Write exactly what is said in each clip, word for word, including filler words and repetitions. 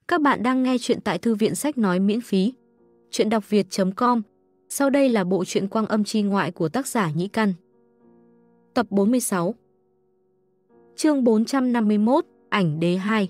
Các bạn đang nghe chuyện tại Thư viện Sách Nói miễn phí. Chuyện đọc việt chấm com. Sau đây là bộ truyện Quang Âm Chi Ngoại của tác giả Nhĩ Căn. Tập bốn mươi sáu. Chương bốn trăm năm mươi mốt, Ảnh Đế hai.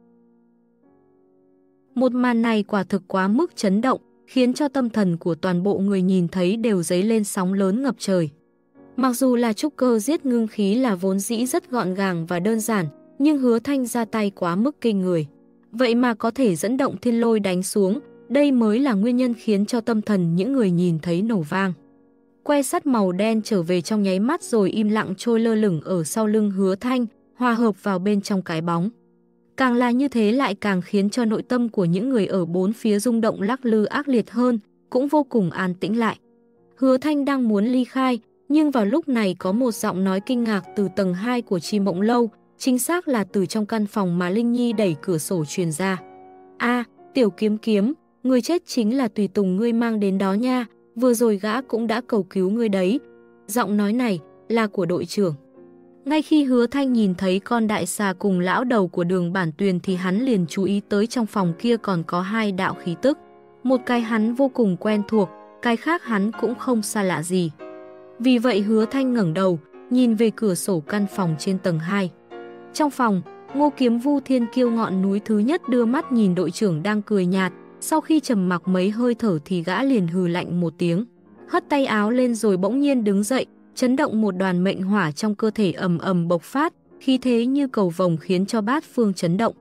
Một màn này quả thực quá mức chấn động, khiến cho tâm thần của toàn bộ người nhìn thấy đều dấy lên sóng lớn ngập trời. Mặc dù là trúc cơ giết ngưng khí là vốn dĩ rất gọn gàng và đơn giản, nhưng Hứa Thanh ra tay quá mức kinh người. Vậy mà có thể dẫn động thiên lôi đánh xuống, đây mới là nguyên nhân khiến cho tâm thần những người nhìn thấy nổ vang. Que sắt màu đen trở về trong nháy mắt rồi im lặng trôi lơ lửng ở sau lưng Hứa Thanh, hòa hợp vào bên trong cái bóng. Càng là như thế lại càng khiến cho nội tâm của những người ở bốn phía rung động lắc lư ác liệt hơn, cũng vô cùng an tĩnh lại. Hứa Thanh đang muốn ly khai, nhưng vào lúc này có một giọng nói kinh ngạc từ tầng hai của Chi Mộng Lâu, chính xác là từ trong căn phòng mà Linh Nhi đẩy cửa sổ truyền ra. A, Tiểu Kiếm Kiếm, người chết chính là tùy tùng ngươi mang đến đó nha, vừa rồi gã cũng đã cầu cứu ngươi đấy. Giọng nói này là của đội trưởng. Ngay khi Hứa Thanh nhìn thấy con đại xà cùng lão đầu của Đường Bản Tuyền thì hắn liền chú ý tới trong phòng kia còn có hai đạo khí tức. Một cái hắn vô cùng quen thuộc, cái khác hắn cũng không xa lạ gì. Vì vậy Hứa Thanh ngẩng đầu, nhìn về cửa sổ căn phòng trên tầng hai. Trong phòng, Ngô Kiếm Vu thiên kiêu ngọn núi thứ nhất đưa mắt nhìn đội trưởng đang cười nhạt, sau khi trầm mặc mấy hơi thở thì gã liền hừ lạnh một tiếng, hất tay áo lên rồi bỗng nhiên đứng dậy, chấn động một đoàn mệnh hỏa trong cơ thể ầm ầm bộc phát, khí thế như cầu vồng khiến cho bát phương chấn động.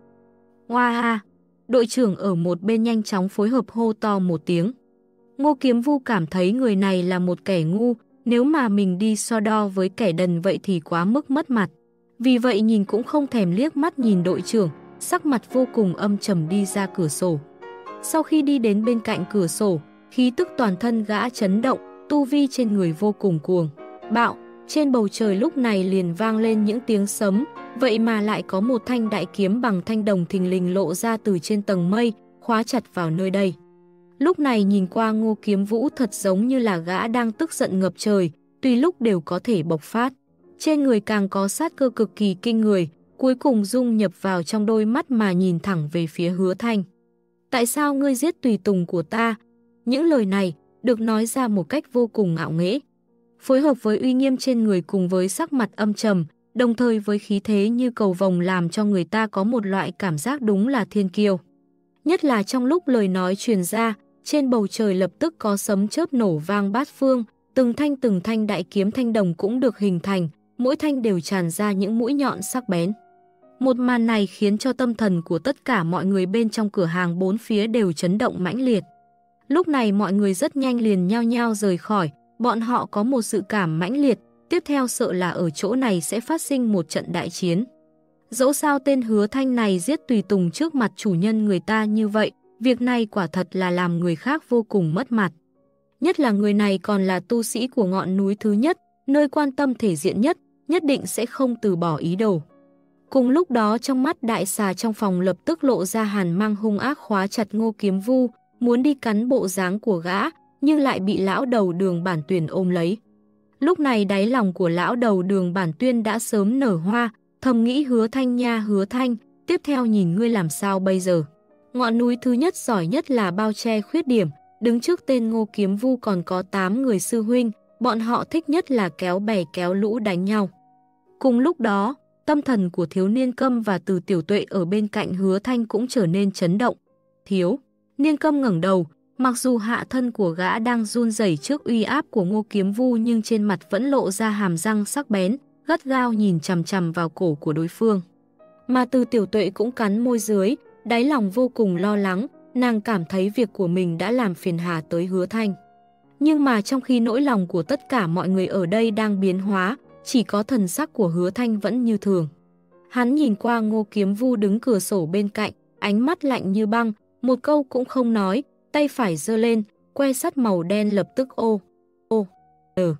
Oa a! Đội trưởng ở một bên nhanh chóng phối hợp hô to một tiếng. Ngô Kiếm Vu cảm thấy người này là một kẻ ngu, nếu mà mình đi so đo với kẻ đần vậy thì quá mức mất mặt. Vì vậy nhìn cũng không thèm liếc mắt nhìn đội trưởng, sắc mặt vô cùng âm trầm đi ra cửa sổ. Sau khi đi đến bên cạnh cửa sổ, khí tức toàn thân gã chấn động, tu vi trên người vô cùng cuồng bạo. Trên bầu trời lúc này liền vang lên những tiếng sấm, vậy mà lại có một thanh đại kiếm bằng thanh đồng thình lình lộ ra từ trên tầng mây, khóa chặt vào nơi đây. Lúc này nhìn qua Ngô Kiếm Vũ thật giống như là gã đang tức giận ngập trời, tùy lúc đều có thể bộc phát. Trên người càng có sát cơ cực kỳ kinh người, cuối cùng dung nhập vào trong đôi mắt mà nhìn thẳng về phía Hứa Thanh. Tại sao ngươi giết tùy tùng của ta? Những lời này được nói ra một cách vô cùng ngạo nghễ. Phối hợp với uy nghiêm trên người cùng với sắc mặt âm trầm, đồng thời với khí thế như cầu vồng làm cho người ta có một loại cảm giác đúng là thiên kiêu. Nhất là trong lúc lời nói truyền ra, trên bầu trời lập tức có sấm chớp nổ vang bát phương, từng thanh từng thanh đại kiếm thanh đồng cũng được hình thành, mỗi thanh đều tràn ra những mũi nhọn sắc bén. Một màn này khiến cho tâm thần của tất cả mọi người bên trong cửa hàng bốn phía đều chấn động mãnh liệt. Lúc này mọi người rất nhanh liền nhao nhao rời khỏi, bọn họ có một sự cảm mãnh liệt, tiếp theo sợ là ở chỗ này sẽ phát sinh một trận đại chiến. Dẫu sao tên Hứa Thanh này giết tùy tùng trước mặt chủ nhân người ta như vậy, việc này quả thật là làm người khác vô cùng mất mặt. Nhất là người này còn là tu sĩ của ngọn núi thứ nhất, nơi quan tâm thể diện nhất, nhất định sẽ không từ bỏ ý đồ. Cùng lúc đó trong mắt đại xà trong phòng lập tức lộ ra hàn mang hung ác khóa chặt Ngô Kiếm Vu, muốn đi cắn bộ dáng của gã, nhưng lại bị lão đầu Đường Bản Tuyền ôm lấy. Lúc này đáy lòng của lão đầu Đường Bản Tuyên đã sớm nở hoa, thầm nghĩ Hứa Thanh nha Hứa Thanh, tiếp theo nhìn ngươi làm sao bây giờ. Ngọn núi thứ nhất giỏi nhất là bao che khuyết điểm, đứng trước tên Ngô Kiếm Vu còn có tám người sư huynh, bọn họ thích nhất là kéo bè kéo lũ đánh nhau. Cùng lúc đó, tâm thần của thiếu niên Câm và Từ Tiểu Tuệ ở bên cạnh Hứa Thanh cũng trở nên chấn động. Thiếu niên Câm ngẩng đầu, mặc dù hạ thân của gã đang run rẩy trước uy áp của Ngô Kiếm Vu nhưng trên mặt vẫn lộ ra hàm răng sắc bén, gắt gao nhìn chằm chằm vào cổ của đối phương. Mà Từ Tiểu Tuệ cũng cắn môi dưới, đáy lòng vô cùng lo lắng, nàng cảm thấy việc của mình đã làm phiền hà tới Hứa Thanh. Nhưng mà trong khi nỗi lòng của tất cả mọi người ở đây đang biến hóa, chỉ có thần sắc của Hứa Thanh vẫn như thường. Hắn nhìn qua Ngô Kiếm Vu đứng cửa sổ bên cạnh, ánh mắt lạnh như băng, một câu cũng không nói, tay phải giơ lên, que sắt màu đen lập tức ô, ô, ờ,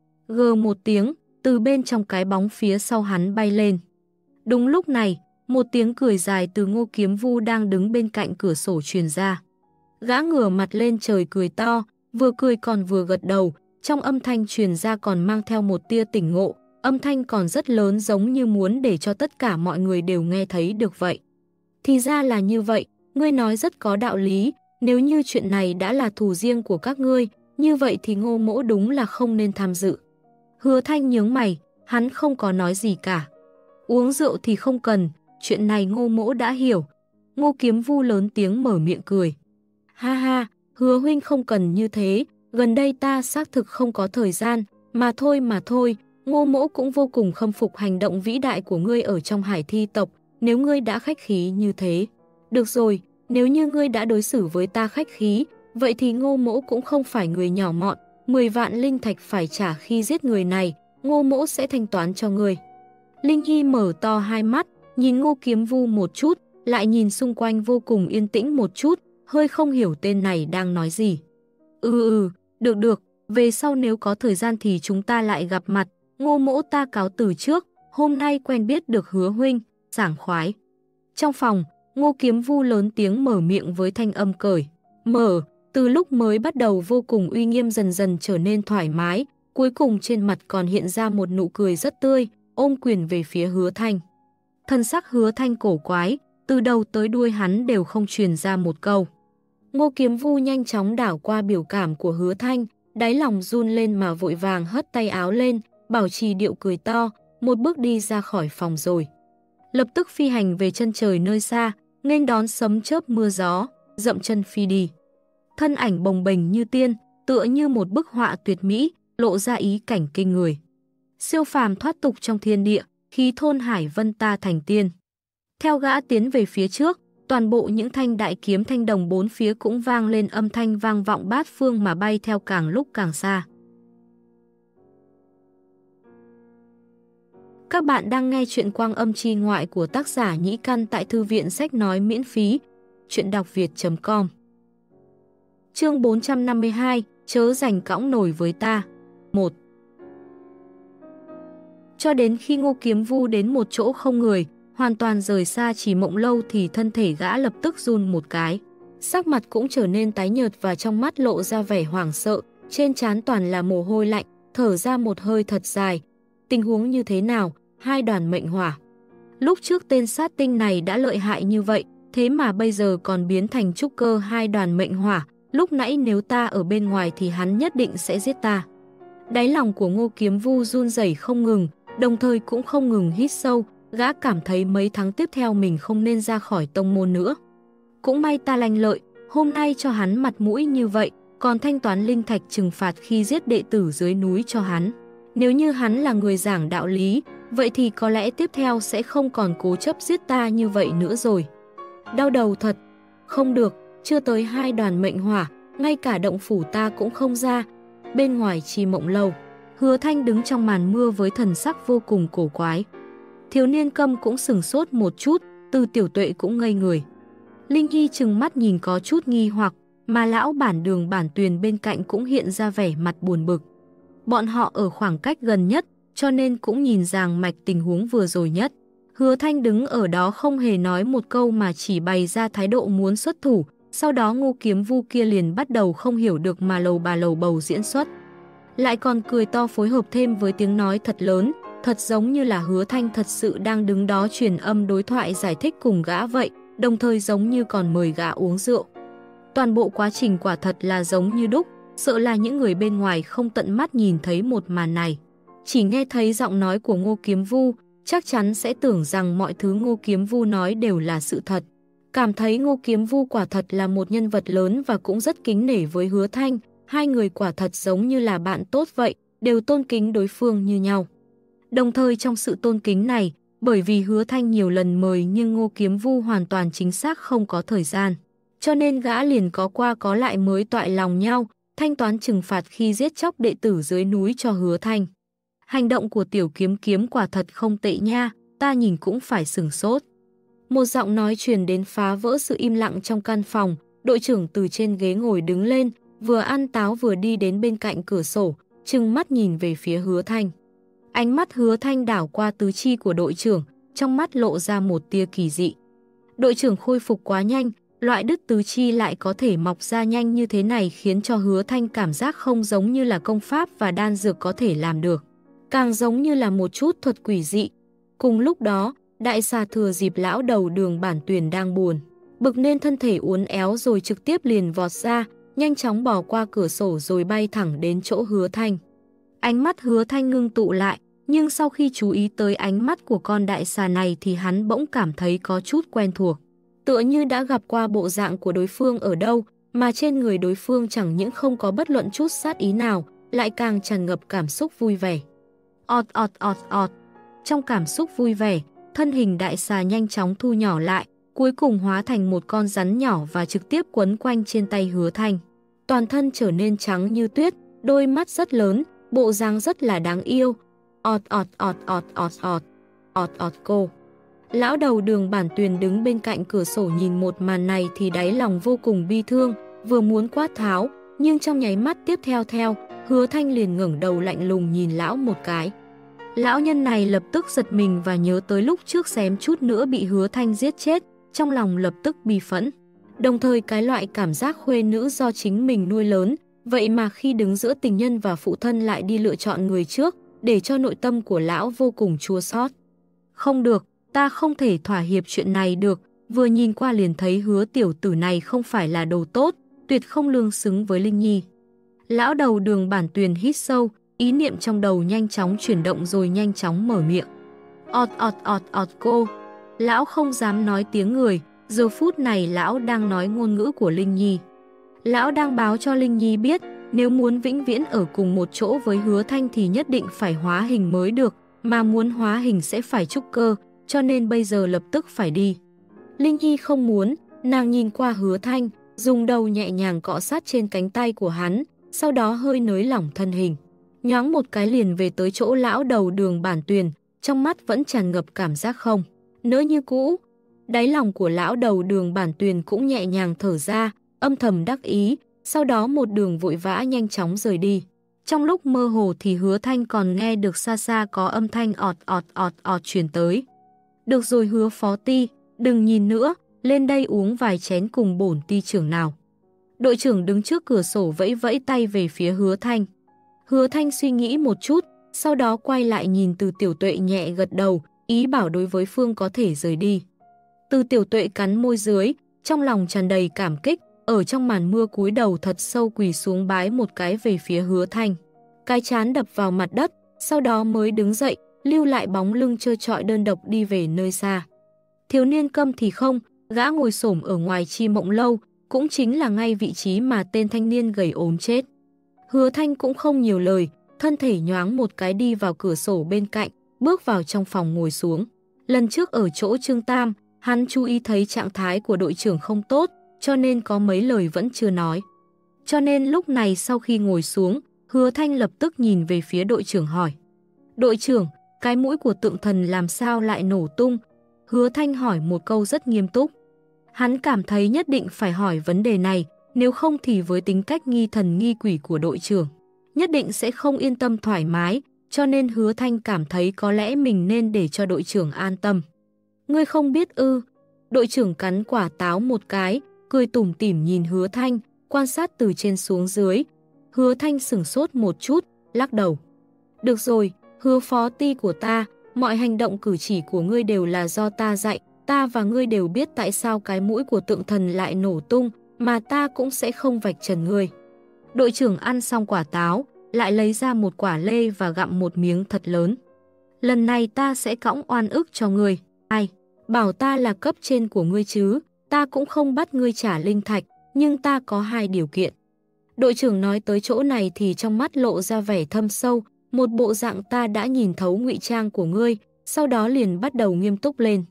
gờ một tiếng, từ bên trong cái bóng phía sau hắn bay lên. Đúng lúc này, một tiếng cười dài từ Ngô Kiếm Vu đang đứng bên cạnh cửa sổ truyền ra. Gã ngửa mặt lên trời cười to, vừa cười còn vừa gật đầu, trong âm thanh truyền ra còn mang theo một tia tỉnh ngộ, âm thanh còn rất lớn giống như muốn để cho tất cả mọi người đều nghe thấy được vậy. Thì ra là như vậy, Ngươi nói rất có đạo lý, nếu như chuyện này đã là thù riêng của các ngươi, như vậy thì Ngô Mỗ đúng là không nên tham dự. Hứa Thanh nhướng mày, hắn không có nói gì cả. Uống rượu thì không cần, chuyện này Ngô Mỗ đã hiểu. Ngô Kiếm Vu lớn tiếng mở miệng cười. Ha ha, Hứa huynh không cần như thế, gần đây ta xác thực không có thời gian, mà thôi mà thôi, Ngô Mỗ cũng vô cùng khâm phục hành động vĩ đại của ngươi ở trong Hải Thi tộc, nếu ngươi đã khách khí như thế. Được rồi, nếu như ngươi đã đối xử với ta khách khí, vậy thì Ngô Mỗ cũng không phải người nhỏ mọn, mười vạn linh thạch phải trả khi giết người này, Ngô Mỗ sẽ thanh toán cho ngươi. Linh Hy mở to hai mắt, nhìn Ngô Kiếm Vu một chút, lại nhìn xung quanh vô cùng yên tĩnh một chút, hơi không hiểu tên này đang nói gì. Ừ ừ, được được, về sau nếu có thời gian thì chúng ta lại gặp mặt, Ngô Mỗ ta cáo từ trước, hôm nay quen biết được Hứa huynh, sảng khoái. Trong phòng, Ngô Kiếm Vu lớn tiếng mở miệng với thanh âm cởi mở, từ lúc mới bắt đầu vô cùng uy nghiêm dần dần trở nên thoải mái, cuối cùng trên mặt còn hiện ra một nụ cười rất tươi, ôm quyền về phía Hứa Thanh. Thân sắc Hứa Thanh cổ quái, từ đầu tới đuôi hắn đều không truyền ra một câu. Ngô Kiếm Vu nhanh chóng đảo qua biểu cảm của Hứa Thanh, đáy lòng run lên mà vội vàng hất tay áo lên, bảo trì điệu cười to, một bước đi ra khỏi phòng rồi. Lập tức phi hành về chân trời nơi xa, nghênh đón sấm chớp mưa gió, dậm chân phi đi. Thân ảnh bồng bềnh như tiên, tựa như một bức họa tuyệt mỹ, lộ ra ý cảnh kinh người. Siêu phàm thoát tục trong thiên địa, khí thôn hải vân ta thành tiên. Theo gã tiến về phía trước, toàn bộ những thanh đại kiếm thanh đồng bốn phía cũng vang lên âm thanh vang vọng bát phương mà bay theo càng lúc càng xa. Các bạn đang nghe chuyện Quang Âm Chi Ngoại của tác giả Nhĩ Căn tại thư viện sách nói miễn phí, chuyện đọc việt chấm com. Chương bốn trăm năm mươi hai, chớ giành cõng nổi với ta. một. Cho đến khi Ngô Kiếm Vu đến một chỗ không người, hoàn toàn rời xa Chỉ Mộng Lâu thì thân thể gã lập tức run một cái. Sắc mặt cũng trở nên tái nhợt và trong mắt lộ ra vẻ hoảng sợ, trên trán toàn là mồ hôi lạnh, thở ra một hơi thật dài. Tình huống như thế nào? Hai đoàn mệnh hỏa. Lúc trước tên sát tinh này đã lợi hại như vậy, thế mà bây giờ còn biến thành trúc cơ hai đoàn mệnh hỏa. Lúc nãy nếu ta ở bên ngoài thì hắn nhất định sẽ giết ta. Đáy lòng của Ngô Kiếm Vu run rẩy không ngừng, đồng thời cũng không ngừng hít sâu, gã cảm thấy mấy tháng tiếp theo mình không nên ra khỏi tông môn nữa. Cũng may ta lanh lợi, hôm nay cho hắn mặt mũi như vậy, còn thanh toán linh thạch trừng phạt khi giết đệ tử dưới núi cho hắn. Nếu như hắn là người giảng đạo lý, vậy thì có lẽ tiếp theo sẽ không còn cố chấp giết ta như vậy nữa rồi. Đau đầu thật, không được, chưa tới hai đoàn mệnh hỏa, ngay cả động phủ ta cũng không ra. Bên ngoài Chỉ Mộng Lâu, Hứa Thanh đứng trong màn mưa với thần sắc vô cùng cổ quái. Thiếu niên Câm cũng sừng sốt một chút, Từ Tiểu Tuệ cũng ngây người. Linh Hy trừng mắt nhìn có chút nghi hoặc, mà lão bản Đường Bản Tuyền bên cạnh cũng hiện ra vẻ mặt buồn bực. Bọn họ ở khoảng cách gần nhất, cho nên cũng nhìn ràng mạch tình huống vừa rồi nhất. Hứa Thanh đứng ở đó không hề nói một câu mà chỉ bày ra thái độ muốn xuất thủ, sau đó Ngô Kiếm Vu kia liền bắt đầu không hiểu được mà lầu bà lầu bầu diễn xuất. Lại còn cười to phối hợp thêm với tiếng nói thật lớn, thật giống như là Hứa Thanh thật sự đang đứng đó truyền âm đối thoại giải thích cùng gã vậy, đồng thời giống như còn mời gã uống rượu. Toàn bộ quá trình quả thật là giống như đúc, sợ là những người bên ngoài không tận mắt nhìn thấy một màn này. Chỉ nghe thấy giọng nói của Ngô Kiếm Vu, chắc chắn sẽ tưởng rằng mọi thứ Ngô Kiếm Vu nói đều là sự thật. Cảm thấy Ngô Kiếm Vu quả thật là một nhân vật lớn và cũng rất kính nể với Hứa Thanh, hai người quả thật giống như là bạn tốt vậy, đều tôn kính đối phương như nhau. Đồng thời trong sự tôn kính này, bởi vì Hứa Thanh nhiều lần mời nhưng Ngô Kiếm Vu hoàn toàn chính xác không có thời gian, cho nên gã liền có qua có lại mới toại lòng nhau, thanh toán trừng phạt khi giết chóc đệ tử dưới núi cho Hứa Thanh. Hành động của Tiểu Kiếm Kiếm quả thật không tệ nha, ta nhìn cũng phải sửng sốt. Một giọng nói truyền đến phá vỡ sự im lặng trong căn phòng, đội trưởng từ trên ghế ngồi đứng lên, vừa ăn táo vừa đi đến bên cạnh cửa sổ, trừng mắt nhìn về phía Hứa Thanh. Ánh mắt Hứa Thanh đảo qua tứ chi của đội trưởng, trong mắt lộ ra một tia kỳ dị. Đội trưởng khôi phục quá nhanh, loại đứt tứ chi lại có thể mọc ra nhanh như thế này khiến cho Hứa Thanh cảm giác không giống như là công pháp và đan dược có thể làm được, càng giống như là một chút thuật quỷ dị. Cùng lúc đó, đại xà thừa dịp lão đầu Đường Bản Tuyền đang buồn bực nên thân thể uốn éo rồi trực tiếp liền vọt ra, nhanh chóng bỏ qua cửa sổ rồi bay thẳng đến chỗ Hứa Thanh. Ánh mắt Hứa Thanh ngưng tụ lại, nhưng sau khi chú ý tới ánh mắt của con đại xà này thì hắn bỗng cảm thấy có chút quen thuộc. Tựa như đã gặp qua bộ dạng của đối phương ở đâu, mà trên người đối phương chẳng những không có bất luận chút sát ý nào, lại càng tràn ngập cảm xúc vui vẻ. Ọt ọt ọt ọt. Trong cảm xúc vui vẻ, thân hình đại xà nhanh chóng thu nhỏ lại, cuối cùng hóa thành một con rắn nhỏ và trực tiếp quấn quanh trên tay Hứa Thanh. Toàn thân trở nên trắng như tuyết, đôi mắt rất lớn, bộ dáng rất là đáng yêu. Ọt ọt ọt ọt ọt ọt. Ọt ọt cô. Lão đầu Đường Bản Tuyền đứng bên cạnh cửa sổ nhìn một màn này thì đáy lòng vô cùng bi thương, vừa muốn quát tháo, nhưng trong nháy mắt tiếp theo theo, Hứa Thanh liền ngẩng đầu lạnh lùng nhìn lão một cái. Lão nhân này lập tức giật mình và nhớ tới lúc trước xém chút nữa bị Hứa Thanh giết chết, trong lòng lập tức bi phẫn. Đồng thời cái loại cảm giác khuê nữ do chính mình nuôi lớn, vậy mà khi đứng giữa tình nhân và phụ thân lại đi lựa chọn người trước, để cho nội tâm của lão vô cùng chua xót. Không được, ta không thể thỏa hiệp chuyện này được, vừa nhìn qua liền thấy Hứa tiểu tử này không phải là đồ tốt, tuyệt không lương xứng với Linh Nhi. Lão đầu Đường Bản Tuyền hít sâu, ý niệm trong đầu nhanh chóng chuyển động rồi nhanh chóng mở miệng. Ọt ọt ọt ọt cô. Lão không dám nói tiếng người, giờ phút này lão đang nói ngôn ngữ của Linh Nhi. Lão đang báo cho Linh Nhi biết, nếu muốn vĩnh viễn ở cùng một chỗ với Hứa Thanh thì nhất định phải hóa hình mới được, mà muốn hóa hình sẽ phải trúc cơ, cho nên bây giờ lập tức phải đi. Linh Nhi không muốn, nàng nhìn qua Hứa Thanh, dùng đầu nhẹ nhàng cọ sát trên cánh tay của hắn, sau đó hơi nới lỏng thân hình. Nhoáng một cái liền về tới chỗ lão đầu Đường Bản Tuyền, trong mắt vẫn tràn ngập cảm giác không nỡ như cũ. Đáy lòng của lão đầu Đường Bản Tuyền cũng nhẹ nhàng thở ra, âm thầm đắc ý, sau đó một đường vội vã nhanh chóng rời đi. Trong lúc mơ hồ thì Hứa Thanh còn nghe được xa xa có âm thanh ọt ọt ọt ọt truyền tới. Được rồi Hứa phó ty, đừng nhìn nữa, lên đây uống vài chén cùng bổn ty trưởng nào. Đội trưởng đứng trước cửa sổ vẫy vẫy tay về phía Hứa Thanh. Hứa Thanh suy nghĩ một chút, sau đó quay lại nhìn Từ Tiểu Tuệ nhẹ gật đầu, ý bảo đối với Phương có thể rời đi. Từ Tiểu Tuệ cắn môi dưới, trong lòng tràn đầy cảm kích, ở trong màn mưa cúi đầu thật sâu quỳ xuống bái một cái về phía Hứa Thanh. Cái trán đập vào mặt đất, sau đó mới đứng dậy, lưu lại bóng lưng trơ trọi đơn độc đi về nơi xa. Thiếu niên Câm thì không, gã ngồi xổm ở ngoài Chi Mộng Lâu, cũng chính là ngay vị trí mà tên thanh niên gầy ốm chết. Hứa Thanh cũng không nhiều lời, thân thể nhoáng một cái đi vào cửa sổ bên cạnh, bước vào trong phòng ngồi xuống. Lần trước ở chỗ Trương Tam, hắn chú ý thấy trạng thái của đội trưởng không tốt, cho nên có mấy lời vẫn chưa nói. Cho nên lúc này sau khi ngồi xuống, Hứa Thanh lập tức nhìn về phía đội trưởng hỏi. Đội trưởng, cái mũi của Tượng Thần làm sao lại nổ tung? Hứa Thanh hỏi một câu rất nghiêm túc. Hắn cảm thấy nhất định phải hỏi vấn đề này, nếu không thì với tính cách nghi thần nghi quỷ của đội trưởng, nhất định sẽ không yên tâm thoải mái, cho nên Hứa Thanh cảm thấy có lẽ mình nên để cho đội trưởng an tâm. Ngươi không biết ư? Đội trưởng cắn quả táo một cái, cười tủm tỉm nhìn Hứa Thanh, quan sát từ trên xuống dưới. Hứa Thanh sửng sốt một chút, lắc đầu. Được rồi, Hứa phó ty của ta, mọi hành động cử chỉ của ngươi đều là do ta dạy, ta và ngươi đều biết tại sao cái mũi của Tượng Thần lại nổ tung, mà ta cũng sẽ không vạch trần ngươi. Đội trưởng ăn xong quả táo, lại lấy ra một quả lê và gặm một miếng thật lớn. Lần này ta sẽ cõng oan ức cho ngươi. Ai? Bảo ta là cấp trên của ngươi chứ, ta cũng không bắt ngươi trả linh thạch, nhưng ta có hai điều kiện. Đội trưởng nói tới chỗ này thì trong mắt lộ ra vẻ thâm sâu, một bộ dạng ta đã nhìn thấu ngụy trang của ngươi, sau đó liền bắt đầu nghiêm túc lên.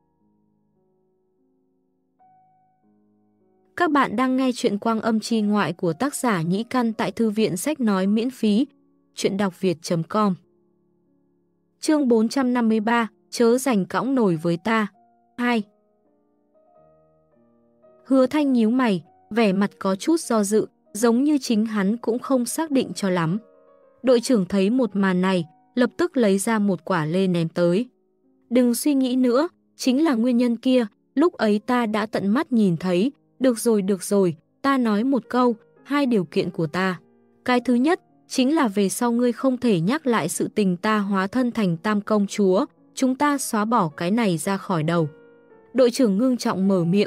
Các bạn đang nghe chuyện Quang Âm Chi Ngoại của tác giả Nhĩ Căn tại Thư viện Sách Nói miễn phí, chuyện đọc việt chấm com. Chương bốn trăm năm mươi ba, chớ giành cõng nổi với ta. hai. Hứa Thanh nhíu mày, vẻ mặt có chút do dự, giống như chính hắn cũng không xác định cho lắm. Đội trưởng thấy một màn này, lập tức lấy ra một quả lê ném tới. Đừng suy nghĩ nữa, chính là nguyên nhân kia, lúc ấy ta đã tận mắt nhìn thấy. Được rồi, được rồi, ta nói một câu, hai điều kiện của ta. Cái thứ nhất, chính là về sau ngươi không thể nhắc lại sự tình ta hóa thân thành Tam Công Chúa, chúng ta xóa bỏ cái này ra khỏi đầu. Đội trưởng ngưng trọng mở miệng.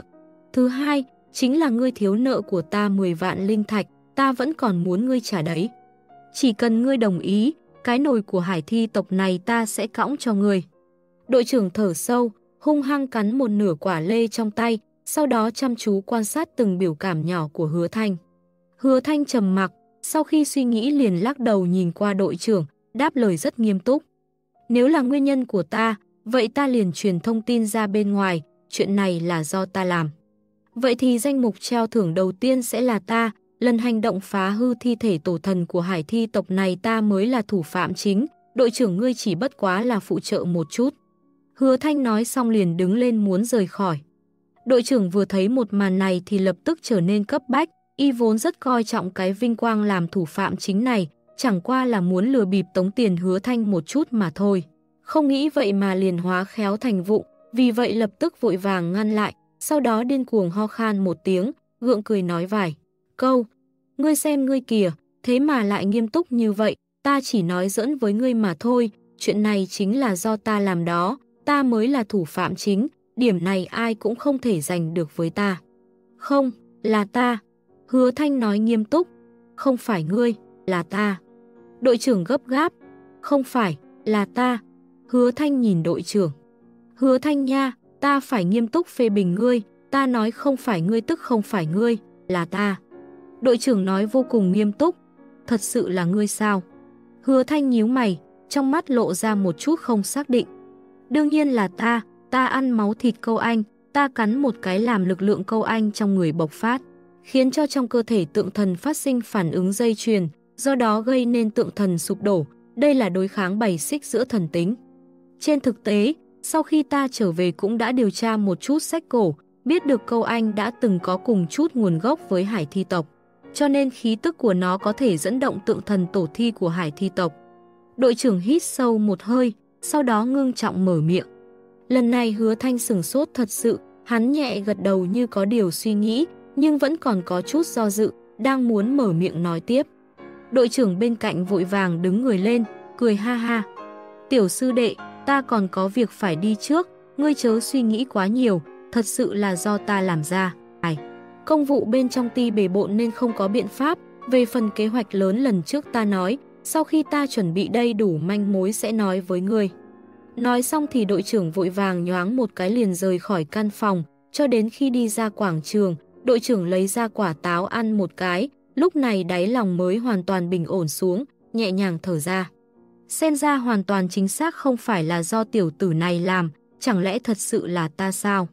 Thứ hai, chính là ngươi thiếu nợ của ta mười vạn linh thạch, ta vẫn còn muốn ngươi trả đấy. Chỉ cần ngươi đồng ý, cái nồi của hải thi tộc này ta sẽ cõng cho ngươi. Đội trưởng thở sâu, hung hăng cắn một nửa quả lê trong tay, sau đó chăm chú quan sát từng biểu cảm nhỏ của Hứa Thanh. Hứa Thanh trầm mặc, sau khi suy nghĩ liền lắc đầu nhìn qua đội trưởng, đáp lời rất nghiêm túc. Nếu là nguyên nhân của ta, vậy ta liền truyền thông tin ra bên ngoài, chuyện này là do ta làm. Vậy thì danh mục treo thưởng đầu tiên sẽ là ta, lần hành động phá hư thi thể tổ thần của hải thi tộc này ta mới là thủ phạm chính, đội trưởng ngươi chỉ bất quá là phụ trợ một chút. Hứa Thanh nói xong liền đứng lên muốn rời khỏi. Đội trưởng vừa thấy một màn này thì lập tức trở nên cấp bách, y vốn rất coi trọng cái vinh quang làm thủ phạm chính này, chẳng qua là muốn lừa bịp tống tiền Hứa Thanh một chút mà thôi. Không nghĩ vậy mà liền hóa khéo thành vụng, vì vậy lập tức vội vàng ngăn lại, sau đó điên cuồng ho khan một tiếng, gượng cười nói vài câu. Ngươi xem ngươi kìa, thế mà lại nghiêm túc như vậy, ta chỉ nói giỡn với ngươi mà thôi, chuyện này chính là do ta làm đó, ta mới là thủ phạm chính, điểm này ai cũng không thể giành được với ta. Không, là ta. Hứa Thanh nói nghiêm túc. Không phải ngươi, là ta. Đội trưởng gấp gáp. Không phải, là ta. Hứa Thanh nhìn đội trưởng. Hứa Thanh nha, ta phải nghiêm túc phê bình ngươi, ta nói không phải ngươi tức không phải ngươi, là ta. Đội trưởng nói vô cùng nghiêm túc. Thật sự là ngươi sao? Hứa Thanh nhíu mày, trong mắt lộ ra một chút không xác định. Đương nhiên là ta, ta ăn máu thịt câu anh, ta cắn một cái làm lực lượng câu anh trong người bộc phát, khiến cho trong cơ thể tượng thần phát sinh phản ứng dây chuyền, do đó gây nên tượng thần sụp đổ. Đây là đối kháng bày xích giữa thần tính. Trên thực tế, sau khi ta trở về cũng đã điều tra một chút sách cổ, biết được câu anh đã từng có cùng chút nguồn gốc với hải thi tộc, cho nên khí tức của nó có thể dẫn động tượng thần tổ thi của hải thi tộc. Đội trưởng hít sâu một hơi, sau đó ngưng trọng mở miệng. Lần này Hứa Thanh sửng sốt thật sự, hắn nhẹ gật đầu như có điều suy nghĩ, nhưng vẫn còn có chút do dự, đang muốn mở miệng nói tiếp. Đội trưởng bên cạnh vội vàng đứng người lên, cười ha ha. Tiểu sư đệ, ta còn có việc phải đi trước, ngươi chớ suy nghĩ quá nhiều, thật sự là do ta làm ra. Ai? Công vụ bên trong ty bề bộn nên không có biện pháp, về phần kế hoạch lớn lần trước ta nói, sau khi ta chuẩn bị đầy đủ manh mối sẽ nói với ngươi. Nói xong thì đội trưởng vội vàng nhoáng một cái liền rời khỏi căn phòng, cho đến khi đi ra quảng trường, đội trưởng lấy ra quả táo ăn một cái, lúc này đáy lòng mới hoàn toàn bình ổn xuống, nhẹ nhàng thở ra. Xem ra hoàn toàn chính xác không phải là do tiểu tử này làm, chẳng lẽ thật sự là ta sao?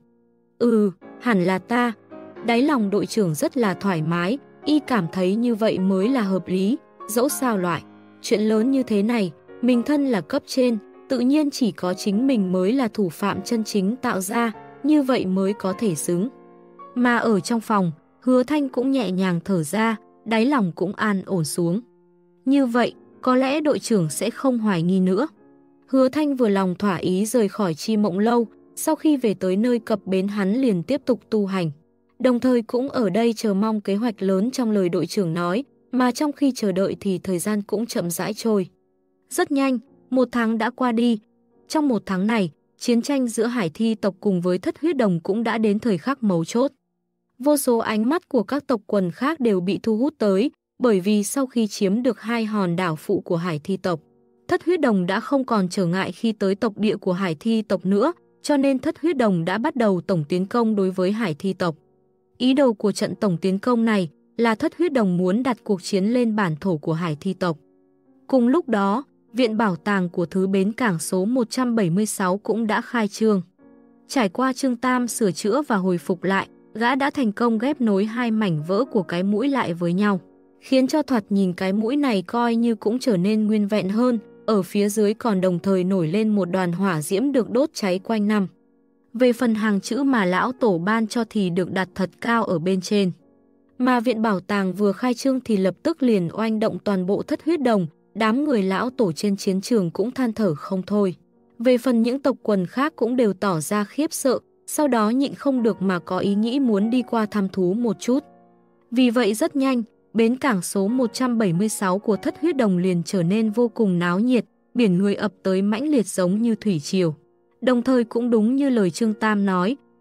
Ừ, hẳn là ta. Đáy lòng đội trưởng rất là thoải mái, y cảm thấy như vậy mới là hợp lý, dẫu sao loại. Chuyện lớn như thế này, mình thân là cấp trên, tự nhiên chỉ có chính mình mới là thủ phạm chân chính tạo ra, như vậy mới có thể xứng. Mà ở trong phòng, Hứa Thanh cũng nhẹ nhàng thở ra, đáy lòng cũng an ổn xuống. Như vậy, có lẽ đội trưởng sẽ không hoài nghi nữa. Hứa Thanh vừa lòng thỏa ý rời khỏi Chi Mộng Lâu, sau khi về tới nơi cập bến hắn liền tiếp tục tu hành. Đồng thời cũng ở đây chờ mong kế hoạch lớn trong lời đội trưởng nói, mà trong khi chờ đợi thì thời gian cũng chậm rãi trôi. Rất nhanh, một tháng đã qua đi. Trong một tháng này, chiến tranh giữa hải thi tộc cùng với thất huyết đồng cũng đã đến thời khắc mấu chốt. Vô số ánh mắt của các tộc quần khác đều bị thu hút tới, bởi vì sau khi chiếm được hai hòn đảo phụ của hải thi tộc, thất huyết đồng đã không còn trở ngại khi tới tộc địa của hải thi tộc nữa, cho nên thất huyết đồng đã bắt đầu tổng tiến công đối với hải thi tộc. Ý đồ của trận tổng tiến công này là thất huyết đồng muốn đặt cuộc chiến lên bản thổ của hải thi tộc. Cùng lúc đó, viện bảo tàng của thứ bến cảng số một trăm bảy mươi sáu cũng đã khai trương. Trải qua Trương Tam sửa chữa và hồi phục lại, gã đã thành công ghép nối hai mảnh vỡ của cái mũi lại với nhau, khiến cho thoạt nhìn cái mũi này coi như cũng trở nên nguyên vẹn hơn, ở phía dưới còn đồng thời nổi lên một đoàn hỏa diễm được đốt cháy quanh năm. Về phần hàng chữ mà lão tổ ban cho thì được đặt thật cao ở bên trên. Mà viện bảo tàng vừa khai trương thì lập tức liền oanh động toàn bộ thất huyết đồng, đám người lão tổ trên chiến trường cũng than thở không thôi. Về phần những tộc quần khác cũng đều tỏ ra khiếp sợ, sau đó nhịn không được mà có ý nghĩ muốn đi qua thăm thú một chút. Vì vậy rất nhanh, bến cảng số một trăm bảy mươi sáu của thất huyết đồng liền trở nên vô cùng náo nhiệt, biển người ập tới mãnh liệt giống như thủy triều. Đồng thời cũng đúng như lời Trương Tam nói,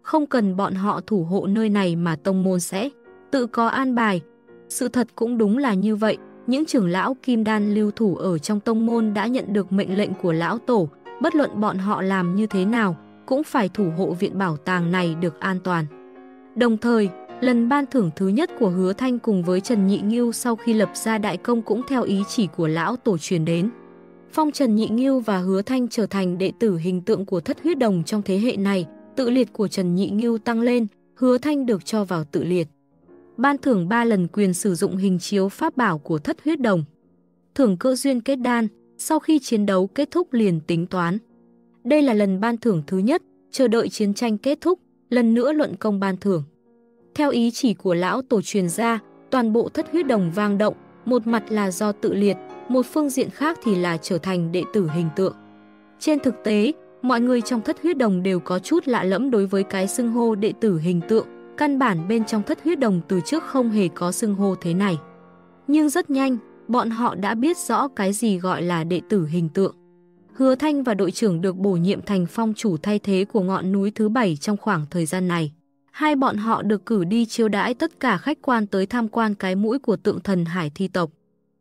không cần bọn họ thủ hộ nơi này mà tông môn sẽ tự có an bài. Sự thật cũng đúng là như vậy, những trưởng lão kim đan lưu thủ ở trong tông môn đã nhận được mệnh lệnh của lão tổ, bất luận bọn họ làm như thế nào, cũng phải thủ hộ viện bảo tàng này được an toàn. Đồng thời, lần ban thưởng thứ nhất của Hứa Thanh cùng với Trần Nhị Ngưu sau khi lập ra đại công cũng theo ý chỉ của lão tổ truyền đến. Phong Trần Nhị Ngưu và Hứa Thanh trở thành đệ tử hình tượng của Thất Huyết Đồng trong thế hệ này, tự liệt của Trần Nhị Ngưu tăng lên, Hứa Thanh được cho vào tự liệt. Ban thưởng ba lần quyền sử dụng hình chiếu pháp bảo của Thất Huyết Đồng. Thưởng cơ duyên kết đan, sau khi chiến đấu kết thúc liền tính toán. Đây là lần ban thưởng thứ nhất, chờ đợi chiến tranh kết thúc, lần nữa luận công ban thưởng. Theo ý chỉ của lão tổ truyền ra, toàn bộ Thất Huyết Đồng vang động, một mặt là do tự liệt, một phương diện khác thì là trở thành đệ tử hình tượng. Trên thực tế, mọi người trong Thất Huyết Đồng đều có chút lạ lẫm đối với cái xưng hô đệ tử hình tượng, căn bản bên trong Thất Huyết Đồng từ trước không hề có xưng hô thế này. Nhưng rất nhanh, bọn họ đã biết rõ cái gì gọi là đệ tử hình tượng. Hứa Thanh và đội trưởng được bổ nhiệm thành phong chủ thay thế của ngọn núi thứ bảy trong khoảng thời gian này. Hai bọn họ được cử đi chiêu đãi tất cả khách quan tới tham quan cái mũi của tượng thần Hải Thi tộc.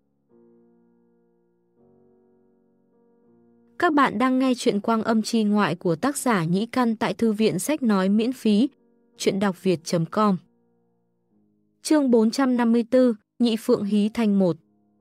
Các bạn đang nghe chuyện Quang Âm Chi Ngoại của tác giả Nhĩ Căn tại thư viện sách nói miễn phí, chuyện đọc việt chấm com. Chương bốn trăm năm mươi tư, Nhị Phượng Hí Thanh một.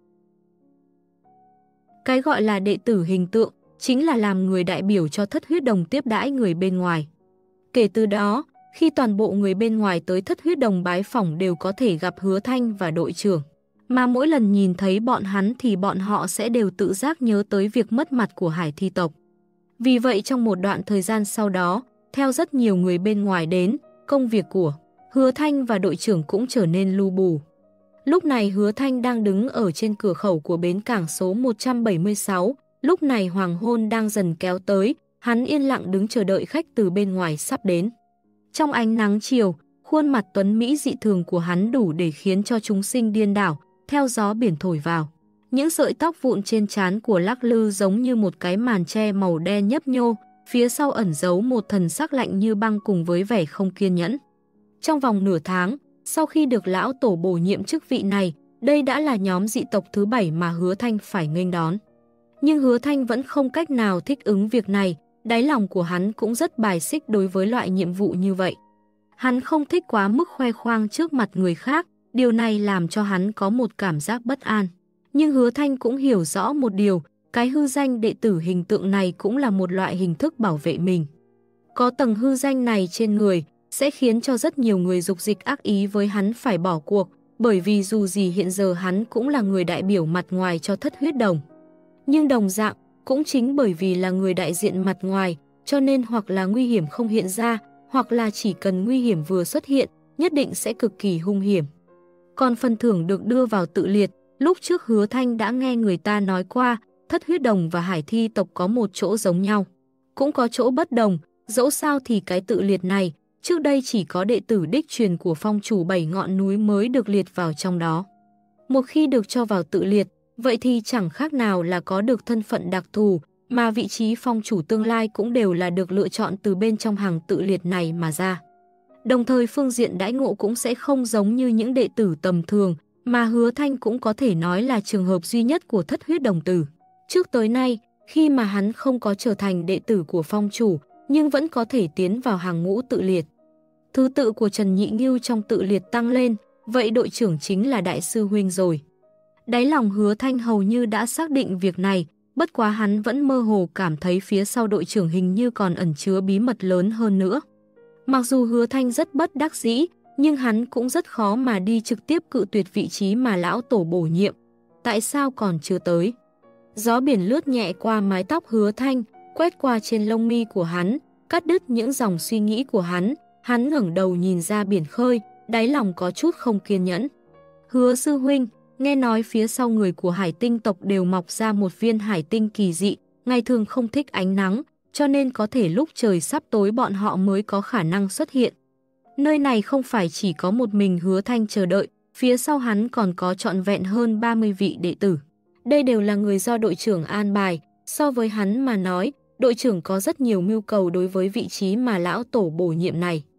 Cái gọi là đệ tử hình tượng chính là làm người đại biểu cho Thất Huyết Đồng tiếp đãi người bên ngoài. Kể từ đó, khi toàn bộ người bên ngoài tới Thất Huyết Đồng bái phỏng đều có thể gặp Hứa Thanh và đội trưởng. Mà mỗi lần nhìn thấy bọn hắn thì bọn họ sẽ đều tự giác nhớ tới việc mất mặt của Hải Thi tộc. Vì vậy trong một đoạn thời gian sau đó, theo rất nhiều người bên ngoài đến, công việc của Hứa Thanh và đội trưởng cũng trở nên lu bù. Lúc này Hứa Thanh đang đứng ở trên cửa khẩu của bến cảng số một trăm bảy mươi sáu, lúc này hoàng hôn đang dần kéo tới, hắn yên lặng đứng chờ đợi khách từ bên ngoài sắp đến. Trong ánh nắng chiều, khuôn mặt tuấn mỹ dị thường của hắn đủ để khiến cho chúng sinh điên đảo, theo gió biển thổi vào. Những sợi tóc vụn trên trán của lắc lư giống như một cái màn che màu đen nhấp nhô, phía sau ẩn giấu một thần sắc lạnh như băng cùng với vẻ không kiên nhẫn. Trong vòng nửa tháng, sau khi được lão tổ bổ nhiệm chức vị này, đây đã là nhóm dị tộc thứ bảy mà Hứa Thanh phải nghênh đón. Nhưng Hứa Thanh vẫn không cách nào thích ứng việc này, đáy lòng của hắn cũng rất bài xích đối với loại nhiệm vụ như vậy. Hắn không thích quá mức khoe khoang trước mặt người khác, điều này làm cho hắn có một cảm giác bất an. Nhưng Hứa Thanh cũng hiểu rõ một điều, cái hư danh đệ tử hình tượng này cũng là một loại hình thức bảo vệ mình. Có tầng hư danh này trên người, sẽ khiến cho rất nhiều người dục dịch ác ý với hắn phải bỏ cuộc, bởi vì dù gì hiện giờ hắn cũng là người đại biểu mặt ngoài cho Thất Huyết Đồng. Nhưng đồng dạng, cũng chính bởi vì là người đại diện mặt ngoài, cho nên hoặc là nguy hiểm không hiện ra, hoặc là chỉ cần nguy hiểm vừa xuất hiện, nhất định sẽ cực kỳ hung hiểm. Còn phần thưởng được đưa vào tự liệt, lúc trước Hứa Thanh đã nghe người ta nói qua, Thất Huyết Đồng và Hải Thi tộc có một chỗ giống nhau, cũng có chỗ bất đồng, dẫu sao thì cái tự liệt này, trước đây chỉ có đệ tử đích truyền của phong chủ bảy ngọn núi mới được liệt vào trong đó. Một khi được cho vào tự liệt, vậy thì chẳng khác nào là có được thân phận đặc thù, mà vị trí phong chủ tương lai cũng đều là được lựa chọn từ bên trong hàng tự liệt này mà ra. Đồng thời phương diện đãi ngộ cũng sẽ không giống như những đệ tử tầm thường, mà Hứa Thanh cũng có thể nói là trường hợp duy nhất của Thất Huyết Đồng tử. Trước tới nay, khi mà hắn không có trở thành đệ tử của phong chủ, nhưng vẫn có thể tiến vào hàng ngũ tự liệt. Thứ tự của Trần Nhị Ngưu trong tự liệt tăng lên, vậy đội trưởng chính là đại sư huynh rồi. Đáy lòng Hứa Thanh hầu như đã xác định việc này, bất quá hắn vẫn mơ hồ cảm thấy phía sau đội trưởng hình như còn ẩn chứa bí mật lớn hơn nữa. Mặc dù Hứa Thanh rất bất đắc dĩ, nhưng hắn cũng rất khó mà đi trực tiếp cự tuyệt vị trí mà lão tổ bổ nhiệm. Tại sao còn chưa tới? Gió biển lướt nhẹ qua mái tóc Hứa Thanh, quét qua trên lông mi của hắn, cắt đứt những dòng suy nghĩ của hắn. Hắn ngẩng đầu nhìn ra biển khơi, đáy lòng có chút không kiên nhẫn. Hứa sư huynh, nghe nói phía sau người của hải tinh tộc đều mọc ra một viên hải tinh kỳ dị, ngày thường không thích ánh nắng, cho nên có thể lúc trời sắp tối bọn họ mới có khả năng xuất hiện. Nơi này không phải chỉ có một mình Hứa Thanh chờ đợi, phía sau hắn còn có trọn vẹn hơn ba mươi vị đệ tử. Đây đều là người do đội trưởng an bài, so với hắn mà nói, đội trưởng có rất nhiều mưu cầu đối với vị trí mà lão tổ bổ nhiệm này.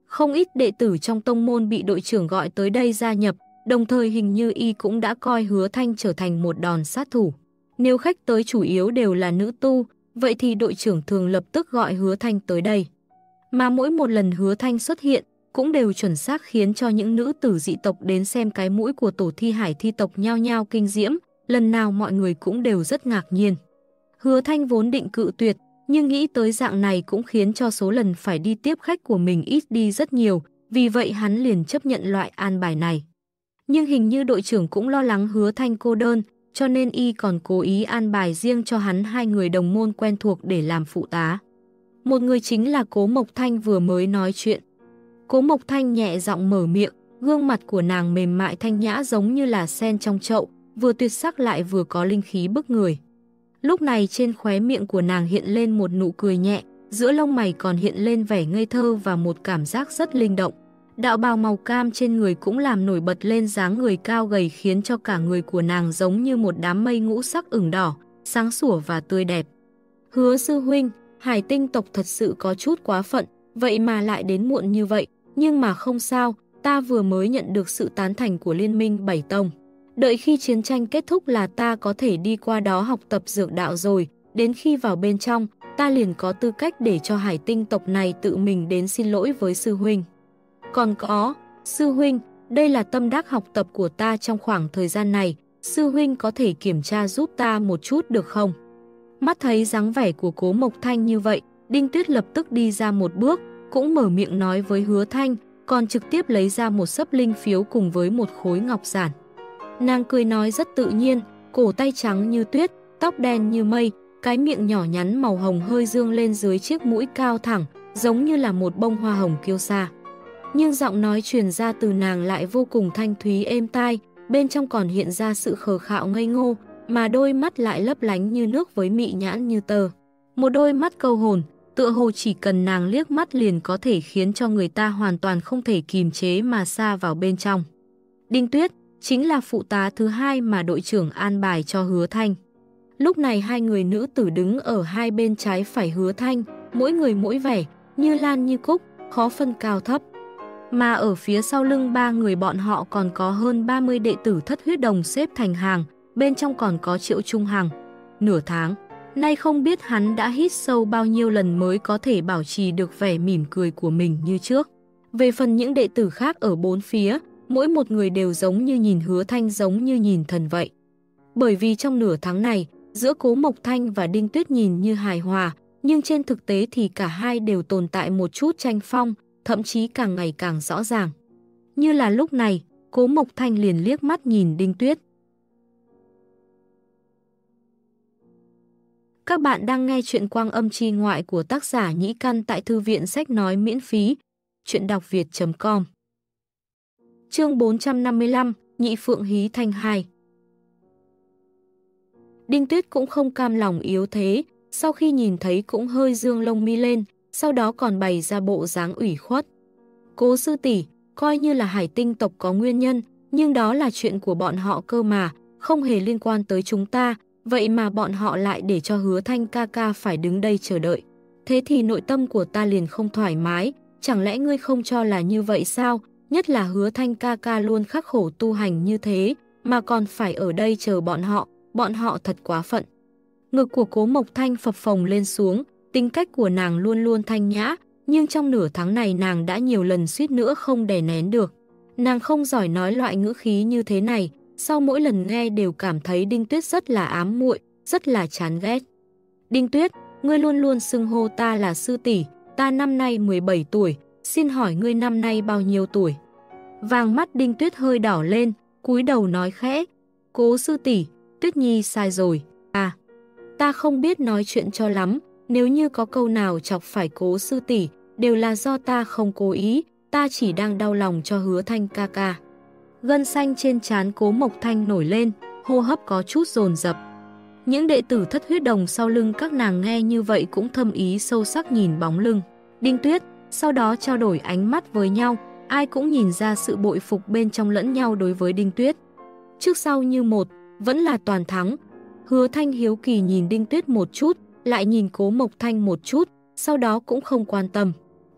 Không ít đệ tử trong tông môn bị đội trưởng gọi tới đây gia nhập, đồng thời hình như y cũng đã coi Hứa Thanh trở thành một đòn sát thủ. Nếu khách tới chủ yếu đều là nữ tu, vậy thì đội trưởng thường lập tức gọi Hứa Thanh tới đây. Mà mỗi một lần Hứa Thanh xuất hiện, cũng đều chuẩn xác khiến cho những nữ tử dị tộc đến xem cái mũi của tổ thi hải thi tộc nhao nhao kinh diễm, lần nào mọi người cũng đều rất ngạc nhiên. Hứa Thanh vốn định cự tuyệt, nhưng nghĩ tới dạng này cũng khiến cho số lần phải đi tiếp khách của mình ít đi rất nhiều, vì vậy hắn liền chấp nhận loại an bài này. Nhưng hình như đội trưởng cũng lo lắng Hứa Thanh cô đơn, cho nên y còn cố ý an bài riêng cho hắn hai người đồng môn quen thuộc để làm phụ tá. Một người chính là Cố Mộc Thanh vừa mới nói chuyện. Cố Mộc Thanh nhẹ giọng mở miệng, gương mặt của nàng mềm mại thanh nhã giống như là sen trong chậu, vừa tuyệt sắc lại vừa có linh khí bức người. Lúc này trên khóe miệng của nàng hiện lên một nụ cười nhẹ, giữa lông mày còn hiện lên vẻ ngây thơ và một cảm giác rất linh động. Đạo bào màu cam trên người cũng làm nổi bật lên dáng người cao gầy khiến cho cả người của nàng giống như một đám mây ngũ sắc ửng đỏ, sáng sủa và tươi đẹp. Hứa sư huynh, Hải Tinh tộc thật sự có chút quá phận, vậy mà lại đến muộn như vậy, nhưng mà không sao, ta vừa mới nhận được sự tán thành của Liên minh Bảy Tông. Đợi khi chiến tranh kết thúc là ta có thể đi qua đó học tập dược đạo rồi, đến khi vào bên trong, ta liền có tư cách để cho Hải Tinh tộc này tự mình đến xin lỗi với sư huynh. Còn có, sư huynh, đây là tâm đắc học tập của ta trong khoảng thời gian này, sư huynh có thể kiểm tra giúp ta một chút được không? Mắt thấy dáng vẻ của Cố Mộc Thanh như vậy, Đinh Tuyết lập tức đi ra một bước, cũng mở miệng nói với Hứa Thanh, còn trực tiếp lấy ra một xấp linh phiếu cùng với một khối ngọc giản. Nàng cười nói rất tự nhiên, cổ tay trắng như tuyết, tóc đen như mây, cái miệng nhỏ nhắn màu hồng hơi dương lên dưới chiếc mũi cao thẳng, giống như là một bông hoa hồng kiêu sa. Nhưng giọng nói truyền ra từ nàng lại vô cùng thanh thúy êm tai, bên trong còn hiện ra sự khờ khạo ngây ngô, mà đôi mắt lại lấp lánh như nước với mị nhãn như tơ. Một đôi mắt câu hồn, tựa hồ chỉ cần nàng liếc mắt liền có thể khiến cho người ta hoàn toàn không thể kìm chế mà sa vào bên trong. Đinh Tuyết chính là phụ tá thứ hai mà đội trưởng an bài cho Hứa Thanh. Lúc này hai người nữ tử đứng ở hai bên trái phải Hứa Thanh, mỗi người mỗi vẻ, như lan như cúc, khó phân cao thấp. Mà ở phía sau lưng ba người bọn họ còn có hơn ba mươi đệ tử Thất Huyết Đồng xếp thành hàng, bên trong còn có Triệu Trung Hằng. Nửa tháng, nay không biết hắn đã hít sâu bao nhiêu lần mới có thể bảo trì được vẻ mỉm cười của mình như trước. Về phần những đệ tử khác ở bốn phía, mỗi một người đều giống như nhìn Hứa Thanh giống như nhìn thần vậy. Bởi vì trong nửa tháng này, giữa Cố Mộc Thanh và Đinh Tuyết nhìn như hài hòa, nhưng trên thực tế thì cả hai đều tồn tại một chút tranh phong, thậm chí càng ngày càng rõ ràng. Như là lúc này, Cố Mộc Thanh liền liếc mắt nhìn Đinh Tuyết. Các bạn đang nghe chuyện Quang Âm Chi Ngoại của tác giả Nhĩ Căn tại thư viện sách nói miễn phí, chuyện đọc việt chấm com. Chương bốn trăm năm mươi lăm, Nhị Phượng Hí Thanh hai. Đinh Tuyết cũng không cam lòng yếu thế, sau khi nhìn thấy cũng hơi dương lông mi lên, sau đó còn bày ra bộ dáng ủy khuất. Cố sư tỷ, coi như là Hải Tinh tộc có nguyên nhân, nhưng đó là chuyện của bọn họ cơ mà, không hề liên quan tới chúng ta, vậy mà bọn họ lại để cho Hứa Thanh ca ca phải đứng đây chờ đợi. Thế thì nội tâm của ta liền không thoải mái, chẳng lẽ ngươi không cho là như vậy sao? Nhất là Hứa Thanh ca ca luôn khắc khổ tu hành như thế, mà còn phải ở đây chờ bọn họ, bọn họ thật quá phận. Ngực của Cố Mộc Thanh phập phồng lên xuống, tính cách của nàng luôn luôn thanh nhã, nhưng trong nửa tháng này nàng đã nhiều lần suýt nữa không đè nén được. Nàng không giỏi nói loại ngữ khí như thế này, sau mỗi lần nghe đều cảm thấy Đinh Tuyết rất là ám muội, rất là chán ghét. Đinh Tuyết, ngươi luôn luôn xưng hô ta là sư tỷ, ta năm nay mười bảy tuổi, xin hỏi ngươi năm nay bao nhiêu tuổi? Vàng mắt Đinh Tuyết hơi đỏ lên, cúi đầu nói khẽ, Cố sư tỷ, Tuyết Nhi sai rồi, à, ta không biết nói chuyện cho lắm, nếu như có câu nào chọc phải Cố sư tỷ, đều là do ta không cố ý, ta chỉ đang đau lòng cho Hứa Thanh ca ca. Gân xanh trên trán Cố Mộc Thanh nổi lên, hô hấp có chút dồn dập. Những đệ tử Thất Huyết Đồng sau lưng các nàng nghe như vậy cũng thâm ý sâu sắc nhìn bóng lưng Đinh Tuyết, sau đó trao đổi ánh mắt với nhau, ai cũng nhìn ra sự bội phục bên trong lẫn nhau đối với Đinh Tuyết. Trước sau như một, vẫn là toàn thắng. Hứa Thanh hiếu kỳ nhìn Đinh Tuyết một chút, lại nhìn Cố Mộc Thanh một chút, sau đó cũng không quan tâm.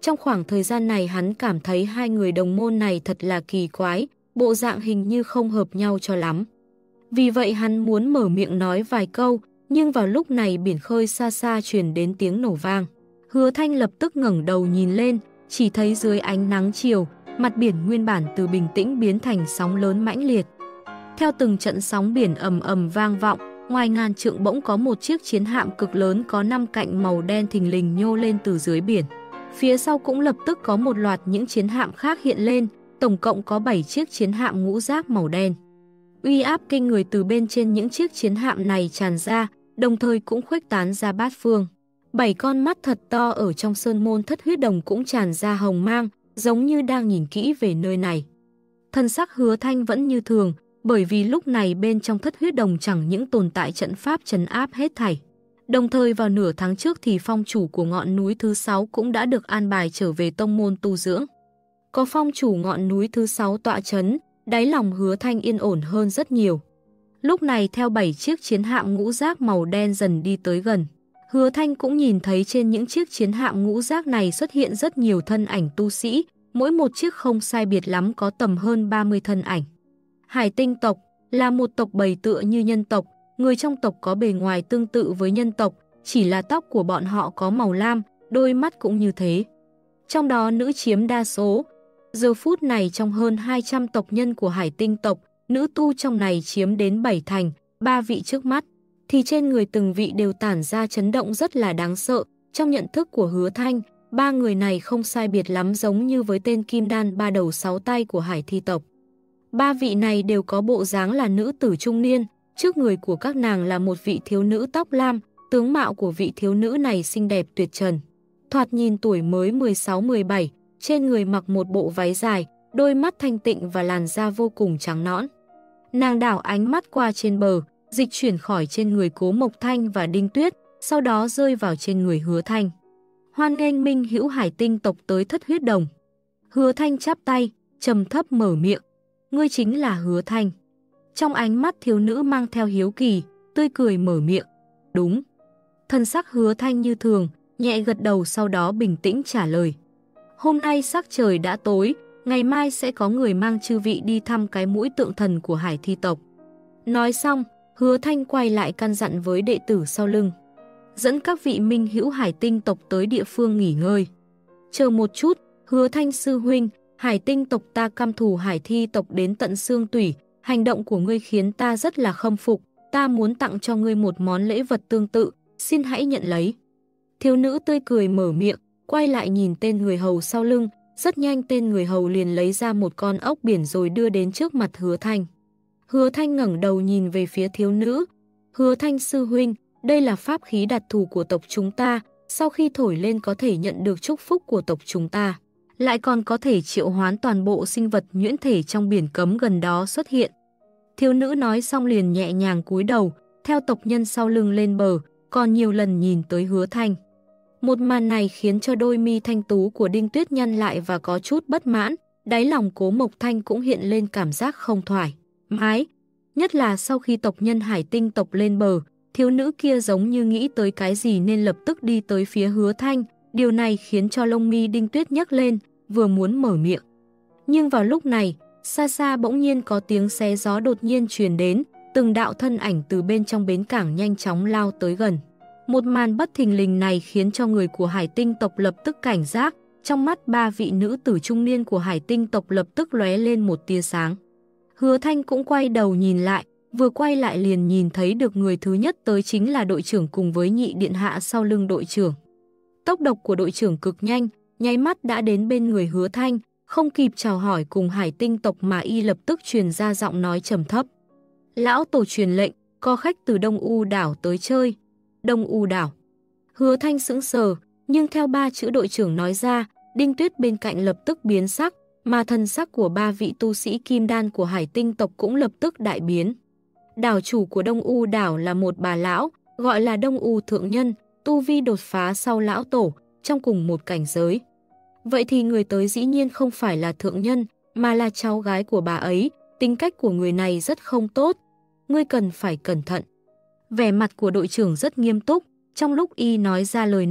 Trong khoảng thời gian này hắn cảm thấy hai người đồng môn này thật là kỳ quái, bộ dạng hình như không hợp nhau cho lắm. Vì vậy hắn muốn mở miệng nói vài câu, nhưng vào lúc này biển khơi xa xa truyền đến tiếng nổ vang. Hứa Thanh lập tức ngẩng đầu nhìn lên, chỉ thấy dưới ánh nắng chiều, mặt biển nguyên bản từ bình tĩnh biến thành sóng lớn mãnh liệt. Theo từng trận sóng biển ầm ầm vang vọng, ngoài ngàn trượng bỗng có một chiếc chiến hạm cực lớn có năm cạnh màu đen thình lình nhô lên từ dưới biển. Phía sau cũng lập tức có một loạt những chiến hạm khác hiện lên, tổng cộng có bảy chiếc chiến hạm ngũ giác màu đen. Uy áp kinh người từ bên trên những chiếc chiến hạm này tràn ra, đồng thời cũng khuếch tán ra bát phương. Bảy con mắt thật to ở trong sơn môn Thất Huyết Đồng cũng tràn ra hồng mang, giống như đang nhìn kỹ về nơi này. Thân sắc Hứa Thanh vẫn như thường, bởi vì lúc này bên trong Thất Huyết Đồng chẳng những tồn tại trận pháp trấn áp hết thảy. Đồng thời vào nửa tháng trước thì phong chủ của ngọn núi thứ sáu cũng đã được an bài trở về tông môn tu dưỡng. Có phong chủ ngọn núi thứ sáu tọa chấn, đáy lòng Hứa Thanh yên ổn hơn rất nhiều. Lúc này theo bảy chiếc chiến hạm ngũ giác màu đen dần đi tới gần, Hứa Thanh cũng nhìn thấy trên những chiếc chiến hạm ngũ giác này xuất hiện rất nhiều thân ảnh tu sĩ, mỗi một chiếc không sai biệt lắm có tầm hơn ba mươi thân ảnh. Hải Tinh tộc là một tộc bầy tựa như nhân tộc, người trong tộc có bề ngoài tương tự với nhân tộc, chỉ là tóc của bọn họ có màu lam, đôi mắt cũng như thế. Trong đó nữ chiếm đa số. Giờ phút này trong hơn hai trăm tộc nhân của Hải Tinh tộc, nữ tu trong này chiếm đến bảy thành, ba vị trước mắt, thì trên người từng vị đều tản ra chấn động rất là đáng sợ. Trong nhận thức của Hứa Thanh, ba người này không sai biệt lắm giống như với tên Kim Đan ba đầu sáu tay của Hải Thi tộc. Ba vị này đều có bộ dáng là nữ tử trung niên, trước người của các nàng là một vị thiếu nữ tóc lam, tướng mạo của vị thiếu nữ này xinh đẹp tuyệt trần. Thoạt nhìn tuổi mới mười sáu mười bảy, trên người mặc một bộ váy dài, đôi mắt thanh tịnh và làn da vô cùng trắng nõn. Nàng đảo ánh mắt qua trên bờ, dịch chuyển khỏi trên người Cố Mộc Thanh và Đinh Tuyết, sau đó rơi vào trên người Hứa Thanh. Hoan nghênh Minh hữu Hải Tinh tộc tới Thất Huyết Đồng. Hứa Thanh chắp tay, trầm thấp mở miệng. Ngươi chính là Hứa Thanh. Trong ánh mắt thiếu nữ mang theo hiếu kỳ, tươi cười mở miệng. Đúng. Thân sắc Hứa Thanh như thường, nhẹ gật đầu sau đó bình tĩnh trả lời. Hôm nay sắc trời đã tối, ngày mai sẽ có người mang chư vị đi thăm cái mũi tượng thần của Hải Thi tộc. Nói xong, Hứa Thanh quay lại căn dặn với đệ tử sau lưng. Dẫn các vị minh hữu Hải Tinh tộc tới địa phương nghỉ ngơi. Chờ một chút, Hứa Thanh sư huynh, Hải Tinh tộc ta căm thù Hải Thi tộc đến tận xương tủy, hành động của ngươi khiến ta rất là khâm phục, ta muốn tặng cho ngươi một món lễ vật tương tự, xin hãy nhận lấy. Thiếu nữ tươi cười mở miệng, quay lại nhìn tên người hầu sau lưng, rất nhanh tên người hầu liền lấy ra một con ốc biển rồi đưa đến trước mặt Hứa Thanh. Hứa Thanh ngẩng đầu nhìn về phía thiếu nữ. Hứa Thanh sư huynh, đây là pháp khí đặc thù của tộc chúng ta, sau khi thổi lên có thể nhận được chúc phúc của tộc chúng ta, lại còn có thể triệu hoán toàn bộ sinh vật nhuyễn thể trong biển cấm gần đó xuất hiện. Thiếu nữ nói xong liền nhẹ nhàng cúi đầu, theo tộc nhân sau lưng lên bờ, còn nhiều lần nhìn tới Hứa Thanh. Một màn này khiến cho đôi mi thanh tú của Đinh Tuyết nhăn lại và có chút bất mãn, đáy lòng Cố Mộc Thanh cũng hiện lên cảm giác không thoải mái. Nhất là sau khi tộc nhân Hải Tinh tộc lên bờ, thiếu nữ kia giống như nghĩ tới cái gì nên lập tức đi tới phía Hứa Thanh, điều này khiến cho lông mi Đinh Tuyết nhấc lên, vừa muốn mở miệng. Nhưng vào lúc này, xa xa bỗng nhiên có tiếng xé gió đột nhiên truyền đến, từng đạo thân ảnh từ bên trong bến cảng nhanh chóng lao tới gần. Một màn bất thình lình này khiến cho người của Hải Tinh tộc lập tức cảnh giác, trong mắt ba vị nữ tử trung niên của Hải Tinh tộc lập tức lóe lên một tia sáng. Hứa Thanh cũng quay đầu nhìn lại, vừa quay lại liền nhìn thấy được người thứ nhất tới chính là đội trưởng cùng với nhị điện hạ sau lưng đội trưởng. Tốc độ của đội trưởng cực nhanh, nháy mắt đã đến bên người Hứa Thanh, không kịp chào hỏi cùng Hải Tinh tộc mà y lập tức truyền ra giọng nói trầm thấp. Lão tổ truyền lệnh, có khách từ Đông U đảo tới chơi. Đông U đảo. Hứa Thanh sững sờ, nhưng theo ba chữ đội trưởng nói ra, Đinh Tuyết bên cạnh lập tức biến sắc, mà thần sắc của ba vị tu sĩ kim đan của Hải Tinh tộc cũng lập tức đại biến. Đảo chủ của Đông U đảo là một bà lão, gọi là Đông U thượng nhân, tu vi đột phá sau lão tổ, trong cùng một cảnh giới. Vậy thì người tới dĩ nhiên không phải là thượng nhân, mà là cháu gái của bà ấy, tính cách của người này rất không tốt, ngươi cần phải cẩn thận. Vẻ mặt của đội trưởng rất nghiêm túc, trong lúc y nói ra lời này,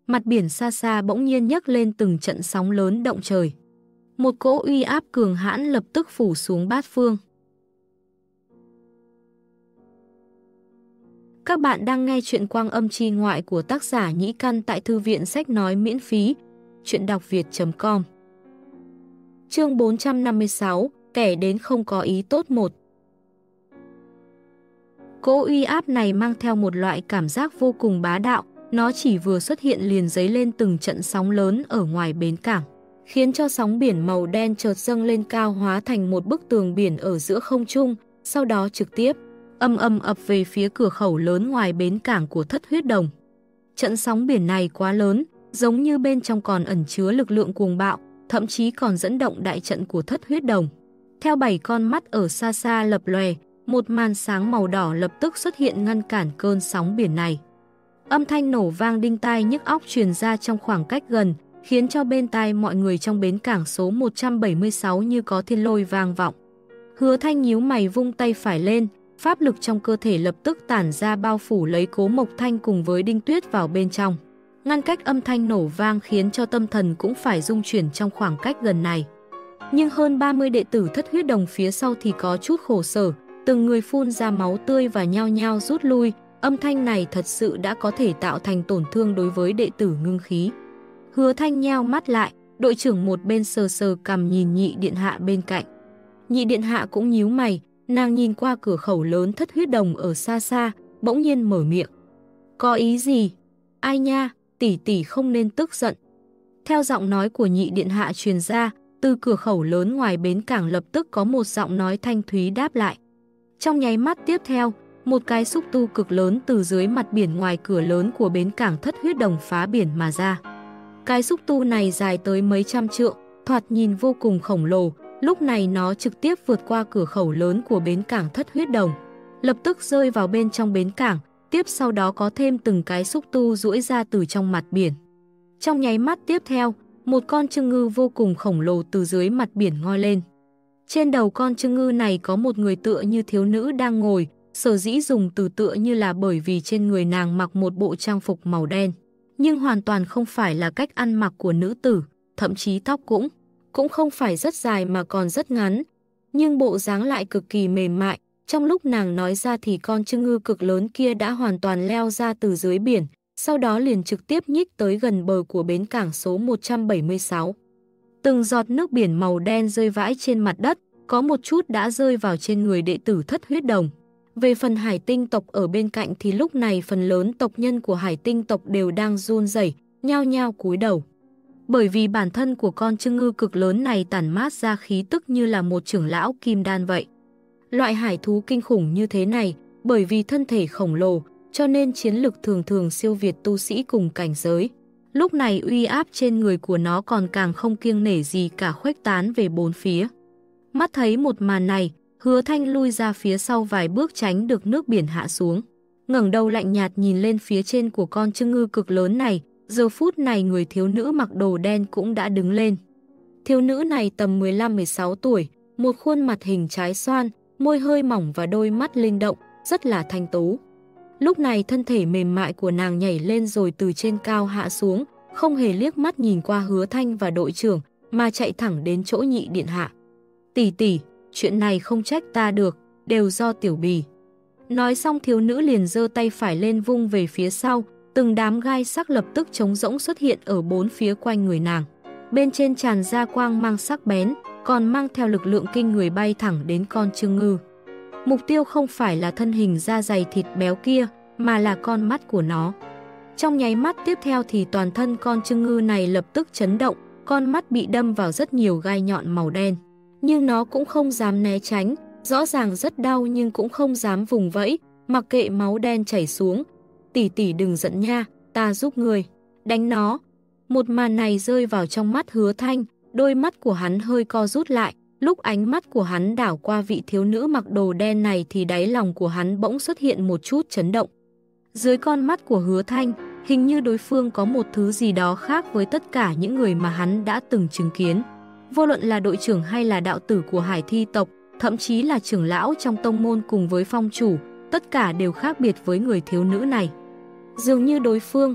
Mặt biển xa xa bỗng nhiên nhấc lên từng trận sóng lớn động trời. Một cỗ uy áp cường hãn lập tức phủ xuống bát phương. Các bạn đang nghe chuyện Quang Âm Chi Ngoại của tác giả Nhĩ Căn tại Thư viện Sách Nói miễn phí. Chuyện đọc việt chấm com. Chương bốn trăm năm mươi sáu, kẻ đến không có ý tốt một. Cỗ uy áp này mang theo một loại cảm giác vô cùng bá đạo, nó chỉ vừa xuất hiện liền dấy lên từng trận sóng lớn ở ngoài bến cảng, khiến cho sóng biển màu đen chợt dâng lên cao hóa thành một bức tường biển ở giữa không trung, sau đó trực tiếp âm âm ập về phía cửa khẩu lớn ngoài bến cảng của Thất Huyết Đồng. Trận sóng biển này quá lớn, giống như bên trong còn ẩn chứa lực lượng cuồng bạo, thậm chí còn dẫn động đại trận của Thất Huyết Đồng. Theo bảy con mắt ở xa xa lập lòe, một màn sáng màu đỏ lập tức xuất hiện ngăn cản cơn sóng biển này. Âm thanh nổ vang đinh tai nhức óc truyền ra trong khoảng cách gần, khiến cho bên tai mọi người trong bến cảng số một trăm bảy mươi sáu như có thiên lôi vang vọng. Hứa Thanh nhíu mày vung tay phải lên, pháp lực trong cơ thể lập tức tản ra bao phủ lấy Cố Mộc Thanh cùng với Đinh Tuyết vào bên trong. Ngăn cách âm thanh nổ vang khiến cho tâm thần cũng phải rung chuyển trong khoảng cách gần này. Nhưng hơn ba mươi đệ tử Thất Huyết Đồng phía sau thì có chút khổ sở, từng người phun ra máu tươi và nhao nhao rút lui. Âm thanh này thật sự đã có thể tạo thành tổn thương đối với đệ tử ngưng khí. Hứa Thanh nheo mắt lại, đội trưởng một bên sờ sờ cằm nhìn Nhị Điện Hạ bên cạnh. Nhị Điện Hạ cũng nhíu mày, nàng nhìn qua cửa khẩu lớn Thất Huyết Đồng ở xa xa, bỗng nhiên mở miệng. Có ý gì? Ai nha, tỷ tỷ không nên tức giận. Theo giọng nói của Nhị Điện Hạ truyền ra, từ cửa khẩu lớn ngoài bến cảng lập tức có một giọng nói thanh thúy đáp lại. Trong nháy mắt tiếp theo, một cái xúc tu cực lớn từ dưới mặt biển ngoài cửa lớn của bến cảng Thất Huyết Đồng phá biển mà ra. Cái xúc tu này dài tới mấy trăm trượng, thoạt nhìn vô cùng khổng lồ, lúc này nó trực tiếp vượt qua cửa khẩu lớn của bến cảng Thất Huyết Đồng, lập tức rơi vào bên trong bến cảng, tiếp sau đó có thêm từng cái xúc tu duỗi ra từ trong mặt biển. Trong nháy mắt tiếp theo, một con trưng ngư vô cùng khổng lồ từ dưới mặt biển ngoi lên. Trên đầu con trưng ngư này có một người tựa như thiếu nữ đang ngồi, sở dĩ dùng từ tựa như là bởi vì trên người nàng mặc một bộ trang phục màu đen, nhưng hoàn toàn không phải là cách ăn mặc của nữ tử, thậm chí tóc cũng cũng không phải rất dài mà còn rất ngắn, nhưng bộ dáng lại cực kỳ mềm mại. Trong lúc nàng nói ra thì con trưng ngư cực lớn kia đã hoàn toàn leo ra từ dưới biển, sau đó liền trực tiếp nhích tới gần bờ của bến cảng số một trăm bảy mươi sáu. Từng giọt nước biển màu đen rơi vãi trên mặt đất, có một chút đã rơi vào trên người đệ tử Thất Huyết Đồng. Về phần Hải Tinh tộc ở bên cạnh thì lúc này phần lớn tộc nhân của Hải Tinh tộc đều đang run rẩy, nhao nhao cúi đầu. Bởi vì bản thân của con trưng ngư cực lớn này tản mát ra khí tức như là một trưởng lão kim đan vậy. Loại hải thú kinh khủng như thế này, bởi vì thân thể khổng lồ, cho nên chiến lực thường thường siêu việt tu sĩ cùng cảnh giới. Lúc này uy áp trên người của nó còn càng không kiêng nể gì cả khuếch tán về bốn phía. Mắt thấy một màn này, Hứa Thanh lui ra phía sau vài bước tránh được nước biển hạ xuống. Ngẩng đầu lạnh nhạt nhìn lên phía trên của con trưng ngư cực lớn này, giờ phút này người thiếu nữ mặc đồ đen cũng đã đứng lên. Thiếu nữ này tầm mười lăm mười sáu tuổi, một khuôn mặt hình trái xoan, môi hơi mỏng và đôi mắt linh động, rất là thanh tú. Lúc này thân thể mềm mại của nàng nhảy lên rồi từ trên cao hạ xuống, không hề liếc mắt nhìn qua Hứa Thanh và đội trưởng, mà chạy thẳng đến chỗ Nhị Điện Hạ. Tỷ tỷ, chuyện này không trách ta được, đều do Tiểu Bì. Nói xong thiếu nữ liền giơ tay phải lên vung về phía sau, từng đám gai sắc lập tức trống rỗng xuất hiện ở bốn phía quanh người nàng. Bên trên tràn ra quang mang sắc bén, còn mang theo lực lượng kinh người bay thẳng đến con trưng ngư. Mục tiêu không phải là thân hình da dày thịt béo kia, mà là con mắt của nó. Trong nháy mắt tiếp theo thì toàn thân con trưng ngư này lập tức chấn động, con mắt bị đâm vào rất nhiều gai nhọn màu đen. Nhưng nó cũng không dám né tránh, rõ ràng rất đau nhưng cũng không dám vùng vẫy, mặc kệ máu đen chảy xuống. Tỷ tỷ đừng giận nha, ta giúp người. Đánh nó. Một màn này rơi vào trong mắt Hứa Thanh, đôi mắt của hắn hơi co rút lại. Lúc ánh mắt của hắn đảo qua vị thiếu nữ mặc đồ đen này thì đáy lòng của hắn bỗng xuất hiện một chút chấn động. Dưới con mắt của Hứa Thanh, hình như đối phương có một thứ gì đó khác với tất cả những người mà hắn đã từng chứng kiến. Vô luận là đội trưởng hay là đạo tử của Hải Thi tộc, thậm chí là trưởng lão trong tông môn cùng với phong chủ, tất cả đều khác biệt với người thiếu nữ này. Dường như đối phương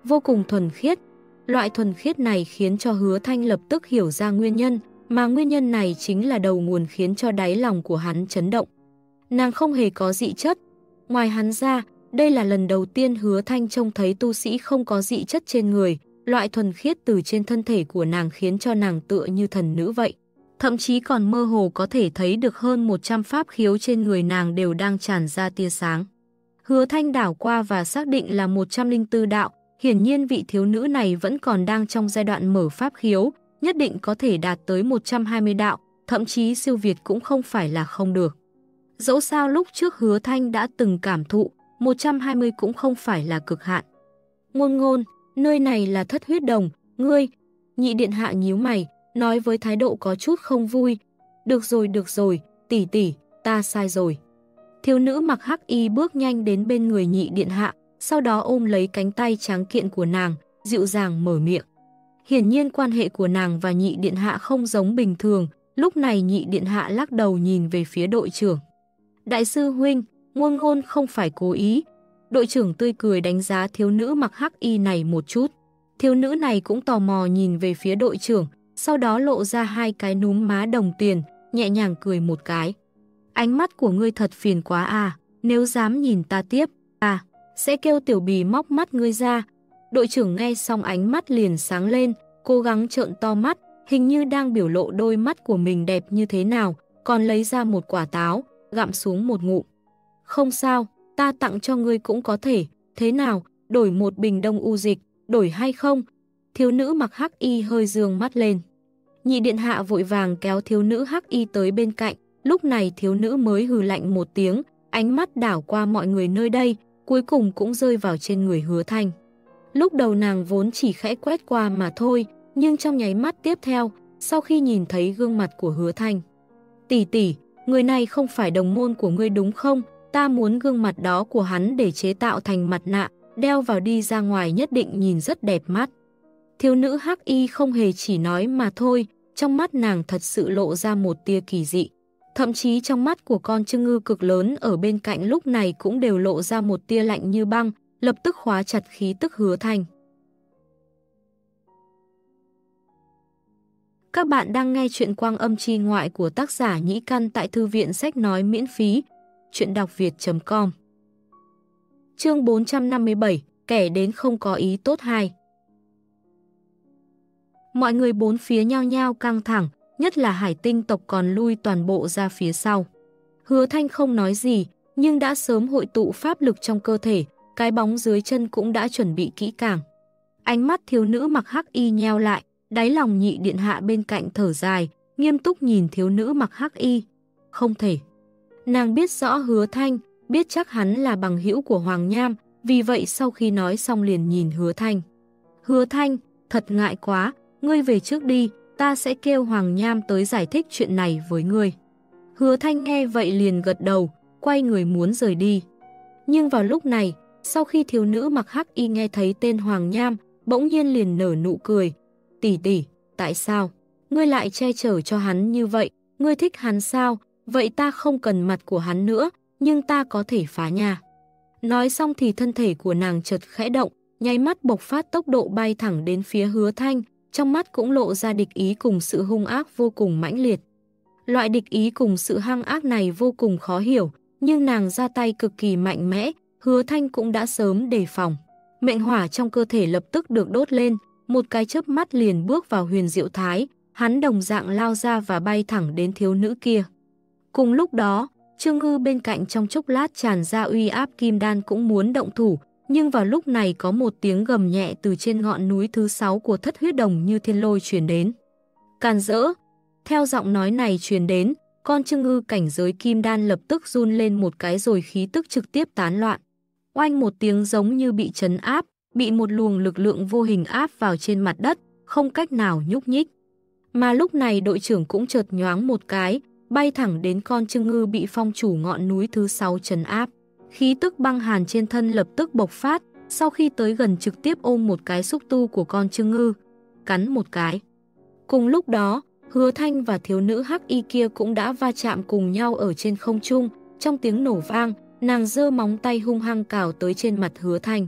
vô cùng thuần khiết. Loại thuần khiết này khiến cho Hứa Thanh lập tức hiểu ra nguyên nhân, mà nguyên nhân này chính là đầu nguồn khiến cho đáy lòng của hắn chấn động. Nàng không hề có dị chất. Ngoài hắn ra, đây là lần đầu tiên Hứa Thanh trông thấy tu sĩ không có dị chất trên người, loại thuần khiết từ trên thân thể của nàng khiến cho nàng tựa như thần nữ vậy. Thậm chí còn mơ hồ có thể thấy được hơn một trăm pháp khiếu trên người nàng đều đang tràn ra tia sáng. Hứa Thanh đảo qua và xác định là một trăm lẻ bốn đạo, hiển nhiên vị thiếu nữ này vẫn còn đang trong giai đoạn mở pháp khiếu, nhất định có thể đạt tới một trăm hai mươi đạo, thậm chí siêu việt cũng không phải là không được. Dẫu sao lúc trước Hứa Thanh đã từng cảm thụ, một trăm hai mươi cũng không phải là cực hạn. Ngôn ngôn, nơi này là Thất Huyết Đồng, ngươi. Nhị điện hạ nhíu mày, nói với thái độ có chút không vui. Được rồi, được rồi, tỷ tỷ, ta sai rồi. Thiếu nữ mặc hắc y bước nhanh đến bên người nhị điện hạ, sau đó ôm lấy cánh tay tráng kiện của nàng, dịu dàng mở miệng. Hiển nhiên quan hệ của nàng và nhị điện hạ không giống bình thường, lúc này nhị điện hạ lắc đầu nhìn về phía đội trưởng. Đại sư huynh, ngôn ngôn không phải cố ý. Đội trưởng tươi cười đánh giá thiếu nữ mặc hắc y này một chút. Thiếu nữ này cũng tò mò nhìn về phía đội trưởng, sau đó lộ ra hai cái núm má đồng tiền, nhẹ nhàng cười một cái. Ánh mắt của ngươi thật phiền quá à, nếu dám nhìn ta tiếp, à, sẽ kêu tiểu bì móc mắt ngươi ra. Đội trưởng nghe xong ánh mắt liền sáng lên, cố gắng trợn to mắt, hình như đang biểu lộ đôi mắt của mình đẹp như thế nào, còn lấy ra một quả táo, gặm xuống một ngụm. Không sao, ta tặng cho ngươi cũng có thể, thế nào, đổi một bình đông u dịch, đổi hay không? Thiếu nữ mặc hắc y hơi dương mắt lên. Nhị điện hạ vội vàng kéo thiếu nữ hắc y tới bên cạnh, lúc này thiếu nữ mới hừ lạnh một tiếng, ánh mắt đảo qua mọi người nơi đây, cuối cùng cũng rơi vào trên người Hứa Thanh. Lúc đầu nàng vốn chỉ khẽ quét qua mà thôi, nhưng trong nháy mắt tiếp theo, sau khi nhìn thấy gương mặt của Hứa Thanh. Tỷ tỷ, người này không phải đồng môn của ngươi đúng không? Ta muốn gương mặt đó của hắn để chế tạo thành mặt nạ, đeo vào đi ra ngoài nhất định nhìn rất đẹp mắt. Thiếu nữ hắc y không hề chỉ nói mà thôi, trong mắt nàng thật sự lộ ra một tia kỳ dị. Thậm chí trong mắt của con trưng ngư cực lớn ở bên cạnh lúc này cũng đều lộ ra một tia lạnh như băng, lập tức khóa chặt khí tức Hứa Thanh. Các bạn đang nghe chuyện Quang Âm Chi Ngoại của tác giả Nhĩ Căn tại thư viện sách nói miễn phí, chuyện đọc việt chấm com. Chương bốn trăm năm mươi bảy, kẻ đến không có ý tốt hai. Mọi người bốn phía nhao nhao căng thẳng, nhất là Hải Tinh tộc còn lui toàn bộ ra phía sau. Hứa Thanh không nói gì, nhưng đã sớm hội tụ pháp lực trong cơ thể, cái bóng dưới chân cũng đã chuẩn bị kỹ càng. Ánh mắt thiếu nữ mặc hắc y nheo lại, đáy lòng nhị điện hạ bên cạnh thở dài, nghiêm túc nhìn thiếu nữ mặc hắc y. Không thể. Nàng biết rõ Hứa Thanh, biết chắc hắn là bằng hữu của Hoàng Nham, vì vậy sau khi nói xong liền nhìn Hứa Thanh. Hứa Thanh, thật ngại quá, ngươi về trước đi, ta sẽ kêu Hoàng Nham tới giải thích chuyện này với ngươi. Hứa Thanh nghe vậy liền gật đầu, quay người muốn rời đi. Nhưng vào lúc này, sau khi thiếu nữ mặc hắc y nghe thấy tên Hoàng Nham, bỗng nhiên liền nở nụ cười. Tỷ tỷ, tại sao? Ngươi lại che chở cho hắn như vậy, ngươi thích hắn sao? Vậy ta không cần mặt của hắn nữa, nhưng ta có thể phá nhà. Nói xong thì thân thể của nàng chợt khẽ động, nháy mắt bộc phát tốc độ bay thẳng đến phía Hứa Thanh, trong mắt cũng lộ ra địch ý cùng sự hung ác vô cùng mãnh liệt. Loại địch ý cùng sự hung ác này vô cùng khó hiểu, nhưng nàng ra tay cực kỳ mạnh mẽ, Hứa Thanh cũng đã sớm đề phòng. Mệnh hỏa trong cơ thể lập tức được đốt lên, một cái chớp mắt liền bước vào huyền diệu thái, hắn đồng dạng lao ra và bay thẳng đến thiếu nữ kia. Cùng lúc đó, Trương Ngư bên cạnh trong chốc lát tràn ra uy áp kim đan cũng muốn động thủ, nhưng vào lúc này có một tiếng gầm nhẹ từ trên ngọn núi thứ sáu của Thất Huyết Đồng như thiên lôi truyền đến. Càn rỡ! Theo giọng nói này truyền đến, con Trương Ngư cảnh giới kim đan lập tức run lên một cái rồi khí tức trực tiếp tán loạn. Oanh một tiếng giống như bị trấn áp, bị một luồng lực lượng vô hình áp vào trên mặt đất, không cách nào nhúc nhích. Mà lúc này đội trưởng cũng chợt nhoáng một cái, bay thẳng đến con Trương Ngư bị phong chủ ngọn núi thứ sáu trấn áp. Khí tức băng hàn trên thân lập tức bộc phát, sau khi tới gần trực tiếp ôm một cái xúc tu của con Trương Ngư, cắn một cái. Cùng lúc đó, Hứa Thanh và thiếu nữ hắc y kia cũng đã va chạm cùng nhau ở trên không trung, trong tiếng nổ vang, nàng giơ móng tay hung hăng cào tới trên mặt Hứa Thanh.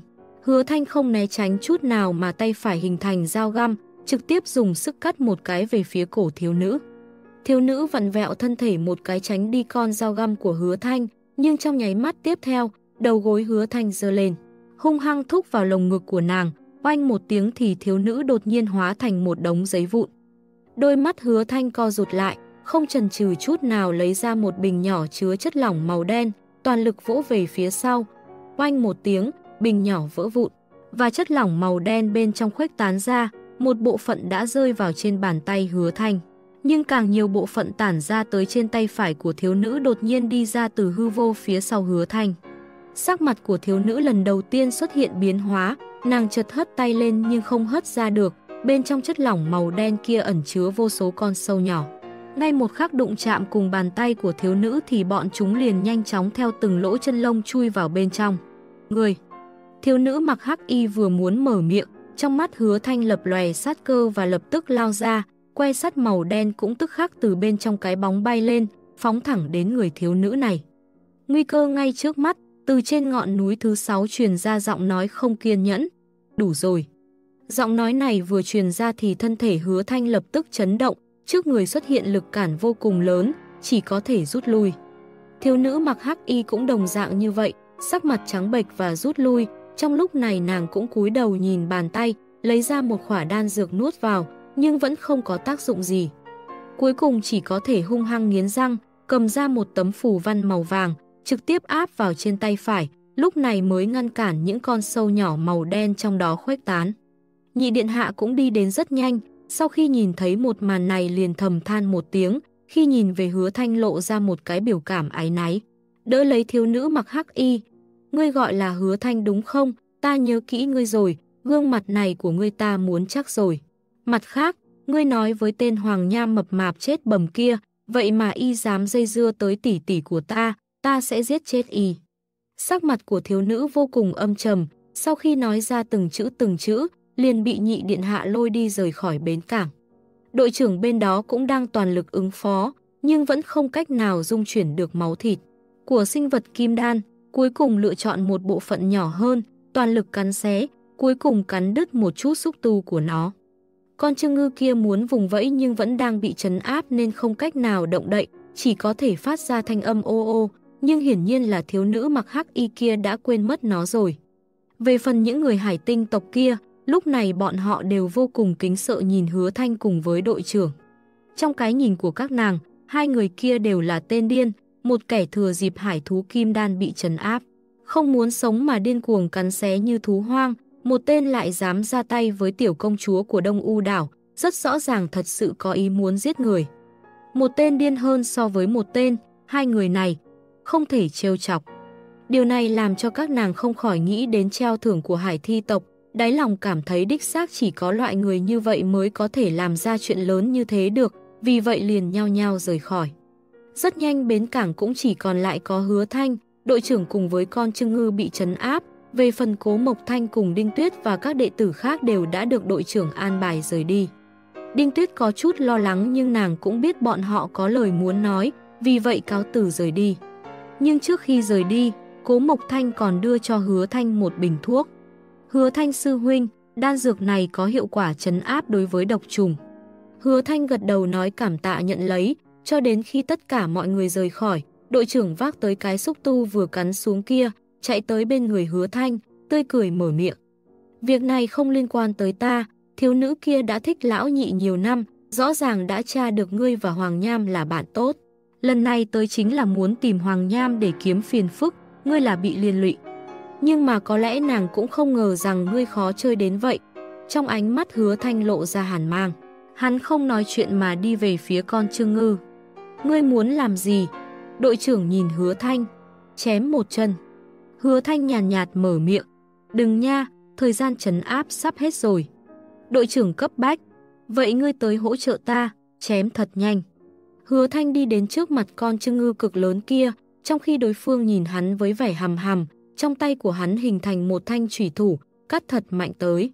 Hứa Thanh không né tránh chút nào mà tay phải hình thành dao găm, trực tiếp dùng sức cắt một cái về phía cổ thiếu nữ. Thiếu nữ vặn vẹo thân thể một cái tránh đi con dao găm của Hứa Thanh, nhưng trong nháy mắt tiếp theo, đầu gối Hứa Thanh giơ lên, hung hăng thúc vào lồng ngực của nàng, oanh một tiếng thì thiếu nữ đột nhiên hóa thành một đống giấy vụn. Đôi mắt Hứa Thanh co rụt lại, không chần chừ chút nào lấy ra một bình nhỏ chứa chất lỏng màu đen, toàn lực vỗ về phía sau. Oanh một tiếng, bình nhỏ vỡ vụn, và chất lỏng màu đen bên trong khuếch tán ra, một bộ phận đã rơi vào trên bàn tay Hứa Thanh. Nhưng càng nhiều bộ phận tản ra tới trên tay phải của thiếu nữ đột nhiên đi ra từ hư vô phía sau Hứa Thanh. Sắc mặt của thiếu nữ lần đầu tiên xuất hiện biến hóa, nàng chợt hất tay lên nhưng không hất ra được, bên trong chất lỏng màu đen kia ẩn chứa vô số con sâu nhỏ. Ngay một khắc đụng chạm cùng bàn tay của thiếu nữ thì bọn chúng liền nhanh chóng theo từng lỗ chân lông chui vào bên trong. Người! Thiếu nữ mặc hắc y vừa muốn mở miệng, trong mắt Hứa Thanh lập lòe sát cơ và lập tức lao ra, que sắt màu đen cũng tức khắc từ bên trong cái bóng bay lên, phóng thẳng đến người thiếu nữ này. Nguy cơ ngay trước mắt, từ trên ngọn núi thứ sáu truyền ra giọng nói không kiên nhẫn. Đủ rồi. Giọng nói này vừa truyền ra thì thân thể Hứa Thanh lập tức chấn động, trước người xuất hiện lực cản vô cùng lớn, chỉ có thể rút lui. Thiếu nữ mặc hắc y cũng đồng dạng như vậy, sắc mặt trắng bệch và rút lui, trong lúc này nàng cũng cúi đầu nhìn bàn tay, lấy ra một khỏa đan dược nuốt vào, nhưng vẫn không có tác dụng gì. Cuối cùng chỉ có thể hung hăng nghiến răng, cầm ra một tấm phù văn màu vàng, trực tiếp áp vào trên tay phải, lúc này mới ngăn cản những con sâu nhỏ màu đen trong đó khuếch tán. Nhị điện hạ cũng đi đến rất nhanh, sau khi nhìn thấy một màn này liền thầm than một tiếng, khi nhìn về Hứa Thanh lộ ra một cái biểu cảm áy náy. Đỡ lấy thiếu nữ mặc hắc y. Ngươi gọi là Hứa Thanh đúng không? Ta nhớ kỹ ngươi rồi, gương mặt này của ngươi ta muốn chắc rồi. Mặt khác, ngươi nói với tên Hoàng Nham mập mạp chết bầm kia, vậy mà y dám dây dưa tới tỷ tỷ của ta, ta sẽ giết chết y. Sắc mặt của thiếu nữ vô cùng âm trầm, sau khi nói ra từng chữ từng chữ, liền bị nhị điện hạ lôi đi rời khỏi bến cảng. Đội trưởng bên đó cũng đang toàn lực ứng phó, nhưng vẫn không cách nào dung chuyển được máu thịt của sinh vật kim đan, cuối cùng lựa chọn một bộ phận nhỏ hơn, toàn lực cắn xé, cuối cùng cắn đứt một chút xúc tu của nó. Con trương ngư kia muốn vùng vẫy nhưng vẫn đang bị trấn áp nên không cách nào động đậy, chỉ có thể phát ra thanh âm ô ô, nhưng hiển nhiên là thiếu nữ mặc hắc y kia đã quên mất nó rồi. Về phần những người hải tinh tộc kia, lúc này bọn họ đều vô cùng kính sợ nhìn Hứa Thanh cùng với đội trưởng. Trong cái nhìn của các nàng, hai người kia đều là tên điên, một kẻ thừa dịp hải thú kim đan bị trấn áp, không muốn sống mà điên cuồng cắn xé như thú hoang, một tên lại dám ra tay với tiểu công chúa của Đông U đảo, rất rõ ràng thật sự có ý muốn giết người. Một tên điên hơn so với một tên, hai người này không thể trêu chọc. Điều này làm cho các nàng không khỏi nghĩ đến treo thưởng của hải thi tộc, đáy lòng cảm thấy đích xác chỉ có loại người như vậy mới có thể làm ra chuyện lớn như thế được, vì vậy liền nhao nhao rời khỏi. Rất nhanh bến cảng cũng chỉ còn lại có Hứa Thanh, đội trưởng cùng với con trương ngư bị trấn áp, về phần Cố Mộc Thanh cùng Đinh Tuyết và các đệ tử khác đều đã được đội trưởng an bài rời đi. Đinh Tuyết có chút lo lắng nhưng nàng cũng biết bọn họ có lời muốn nói, vì vậy cáo từ rời đi. Nhưng trước khi rời đi, Cố Mộc Thanh còn đưa cho Hứa Thanh một bình thuốc. Hứa Thanh sư huynh, đan dược này có hiệu quả trấn áp đối với độc trùng. Hứa Thanh gật đầu nói cảm tạ nhận lấy, cho đến khi tất cả mọi người rời khỏi, đội trưởng vác tới cái xúc tu vừa cắn xuống kia, chạy tới bên người Hứa Thanh, tươi cười mở miệng. Việc này không liên quan tới ta, thiếu nữ kia đã thích lão nhị nhiều năm, rõ ràng đã tra được ngươi và Hoàng Nham là bạn tốt. Lần này tới chính là muốn tìm Hoàng Nham để kiếm phiền phức, ngươi là bị liên lụy. Nhưng mà có lẽ nàng cũng không ngờ rằng ngươi khó chơi đến vậy. Trong ánh mắt Hứa Thanh lộ ra hàn mang. Hắn không nói chuyện mà đi về phía con trương ngư. Ngươi muốn làm gì? Đội trưởng nhìn Hứa Thanh, chém một chân. Hứa Thanh nhàn nhạt, nhạt mở miệng. Đừng nha, thời gian trấn áp sắp hết rồi. Đội trưởng cấp bách. Vậy ngươi tới hỗ trợ ta, chém thật nhanh. Hứa Thanh đi đến trước mặt con trương ngư cực lớn kia, trong khi đối phương nhìn hắn với vẻ hầm hầm, trong tay của hắn hình thành một thanh chủy thủ, cắt thật mạnh tới.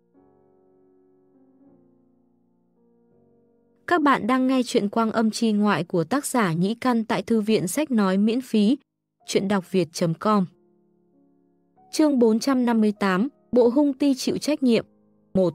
Các bạn đang nghe chuyện Quang Âm Chi Ngoại của tác giả Nhĩ Căn tại thư viện sách nói miễn phí, chuyện đọc việt chấm com. Chương bốn trăm năm mươi tám, Bộ hung ti chịu trách nhiệm. một.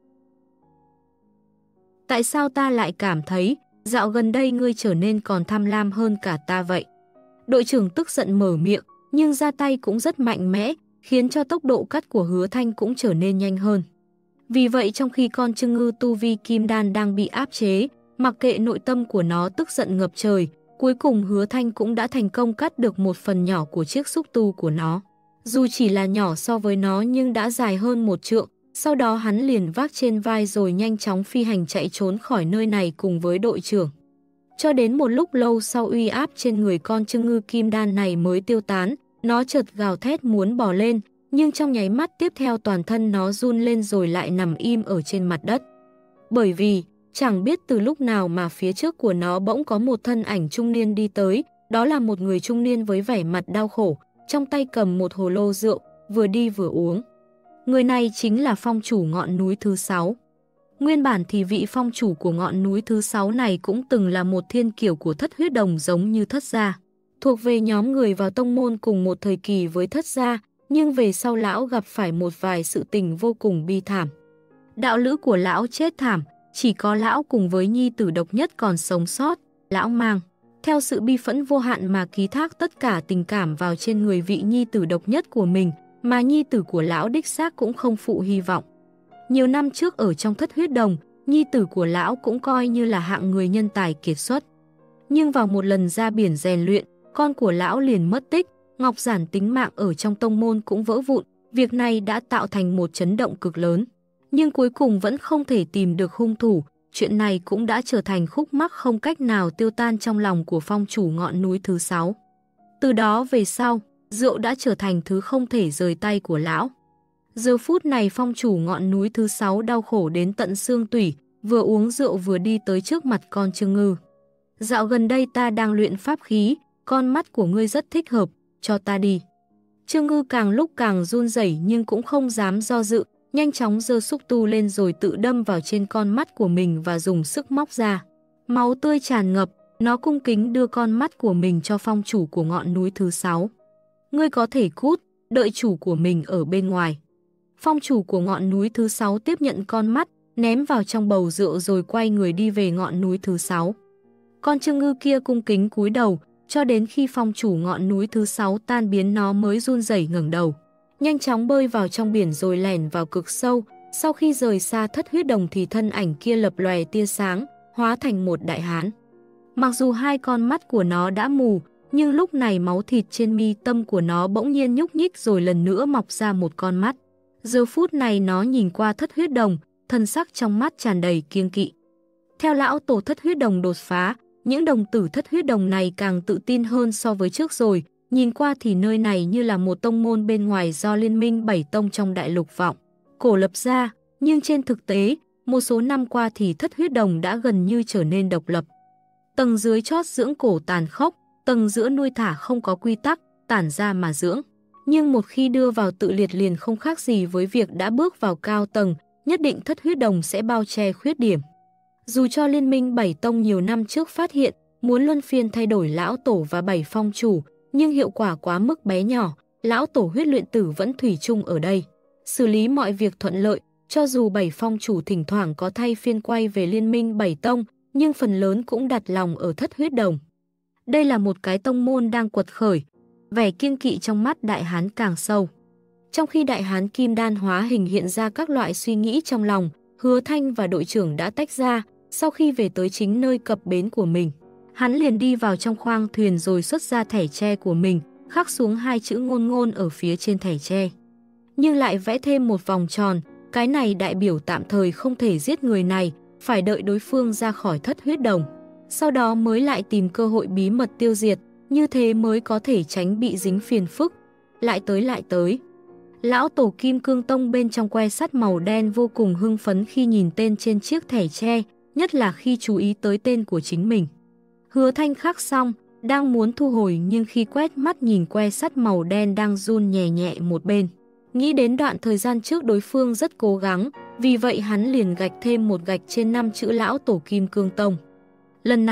Tại sao ta lại cảm thấy dạo gần đây ngươi trở nên còn tham lam hơn cả ta vậy? Đội trưởng tức giận mở miệng, nhưng ra tay cũng rất mạnh mẽ, khiến cho tốc độ cắt của Hứa Thanh cũng trở nên nhanh hơn. Vì vậy trong khi con Trưng Ngư tu vi kim đan đang bị áp chế, mặc kệ nội tâm của nó tức giận ngập trời, cuối cùng Hứa Thanh cũng đã thành công cắt được một phần nhỏ của chiếc xúc tu của nó. Dù chỉ là nhỏ so với nó nhưng đã dài hơn một trượng, sau đó hắn liền vác trên vai rồi nhanh chóng phi hành chạy trốn khỏi nơi này cùng với đội trưởng. Cho đến một lúc lâu sau uy áp trên người con Trưng Ngư kim đan này mới tiêu tán, nó chợt gào thét muốn bò lên, nhưng trong nháy mắt tiếp theo toàn thân nó run lên rồi lại nằm im ở trên mặt đất. Bởi vì, chẳng biết từ lúc nào mà phía trước của nó bỗng có một thân ảnh trung niên đi tới, đó là một người trung niên với vẻ mặt đau khổ, trong tay cầm một hồ lô rượu, vừa đi vừa uống. Người này chính là phong chủ ngọn núi thứ sáu. Nguyên bản thì vị phong chủ của ngọn núi thứ sáu này cũng từng là một thiên kiều của Thất Huyết Đồng giống như Thất gia, thuộc về nhóm người vào tông môn cùng một thời kỳ với Thất gia, nhưng về sau lão gặp phải một vài sự tình vô cùng bi thảm. Đạo lữ của lão chết thảm, chỉ có lão cùng với nhi tử độc nhất còn sống sót, lão mang theo sự bi phẫn vô hạn mà ký thác tất cả tình cảm vào trên người vị nhi tử độc nhất của mình, mà nhi tử của lão đích xác cũng không phụ hy vọng. Nhiều năm trước ở trong Thất Huyết Đồng, nhi tử của lão cũng coi như là hạng người nhân tài kiệt xuất. Nhưng vào một lần ra biển rèn luyện, con của lão liền mất tích, ngọc giản tính mạng ở trong tông môn cũng vỡ vụn, việc này đã tạo thành một chấn động cực lớn. Nhưng cuối cùng vẫn không thể tìm được hung thủ, chuyện này cũng đã trở thành khúc mắc không cách nào tiêu tan trong lòng của phong chủ ngọn núi thứ sáu. Từ đó về sau, rượu đã trở thành thứ không thể rời tay của lão. Giờ phút này phong chủ ngọn núi thứ sáu đau khổ đến tận xương tủy, vừa uống rượu vừa đi tới trước mặt con Trưng Ngư. Dạo gần đây ta đang luyện pháp khí, con mắt của ngươi rất thích hợp, cho ta đi. Trưng Ngư càng lúc càng run rẩy nhưng cũng không dám do dự, nhanh chóng giơ xúc tu lên rồi tự đâm vào trên con mắt của mình và dùng sức móc ra. Máu tươi tràn ngập, nó cung kính đưa con mắt của mình cho phong chủ của ngọn núi thứ sáu. Ngươi có thể cút, đợi chủ của mình ở bên ngoài. Phong chủ của ngọn núi thứ sáu tiếp nhận con mắt, ném vào trong bầu rượu rồi quay người đi về ngọn núi thứ sáu. Con Trưng Ngư kia cung kính cúi đầu, cho đến khi phong chủ ngọn núi thứ sáu tan biến nó mới run rẩy ngẩng đầu. Nhanh chóng bơi vào trong biển rồi lẻn vào cực sâu, sau khi rời xa Thất Huyết Đồng thì thân ảnh kia lập lòe tia sáng, hóa thành một đại hán. Mặc dù hai con mắt của nó đã mù, nhưng lúc này máu thịt trên mi tâm của nó bỗng nhiên nhúc nhích rồi lần nữa mọc ra một con mắt. Giờ phút này nó nhìn qua Thất Huyết Đồng, thân sắc trong mắt tràn đầy kiêng kỵ. Theo lão tổ Thất Huyết Đồng đột phá, những đồng tử Thất Huyết Đồng này càng tự tin hơn so với trước rồi, nhìn qua thì nơi này như là một tông môn bên ngoài do Liên minh bảy tông trong đại lục vọng cổ lập ra, nhưng trên thực tế, một số năm qua thì Thất Huyết Đồng đã gần như trở nên độc lập. Tầng dưới chót dưỡng cổ tàn khốc, tầng giữa nuôi thả không có quy tắc, tản ra mà dưỡng. Nhưng một khi đưa vào tự liệt liền không khác gì với việc đã bước vào cao tầng, nhất định Thất Huyết Đồng sẽ bao che khuyết điểm. Dù cho Liên minh bảy tông nhiều năm trước phát hiện, muốn luân phiên thay đổi lão tổ và bảy phong chủ, nhưng hiệu quả quá mức bé nhỏ, lão tổ huyết luyện tử vẫn thủy chung ở đây. Xử lý mọi việc thuận lợi, cho dù bảy phong chủ thỉnh thoảng có thay phiên quay về Liên minh bảy tông, nhưng phần lớn cũng đặt lòng ở Thất Huyết Đồng. Đây là một cái tông môn đang quật khởi, vẻ kiêng kỵ trong mắt đại hán càng sâu. Trong khi đại hán kim đan hóa hình hiện ra các loại suy nghĩ trong lòng, Hứa Thanh và đội trưởng đã tách ra, sau khi về tới chính nơi cập bến của mình. Hắn liền đi vào trong khoang thuyền rồi xuất ra thẻ tre của mình, khắc xuống hai chữ ngôn ngôn ở phía trên thẻ tre. Nhưng lại vẽ thêm một vòng tròn, cái này đại biểu tạm thời không thể giết người này, phải đợi đối phương ra khỏi Thất Huyết Đồng. Sau đó mới lại tìm cơ hội bí mật tiêu diệt, như thế mới có thể tránh bị dính phiền phức. Lại tới lại tới. Lão tổ Kim Cương Tông bên trong que sắt màu đen vô cùng hưng phấn khi nhìn tên trên chiếc thẻ tre, nhất là khi chú ý tới tên của chính mình. Hứa Thanh khắc xong, đang muốn thu hồi nhưng khi quét mắt nhìn que sắt màu đen đang run nhẹ nhẹ một bên. Nghĩ đến đoạn thời gian trước đối phương rất cố gắng, vì vậy hắn liền gạch thêm một gạch trên năm chữ lão tổ Kim Cương Tông. Lần này,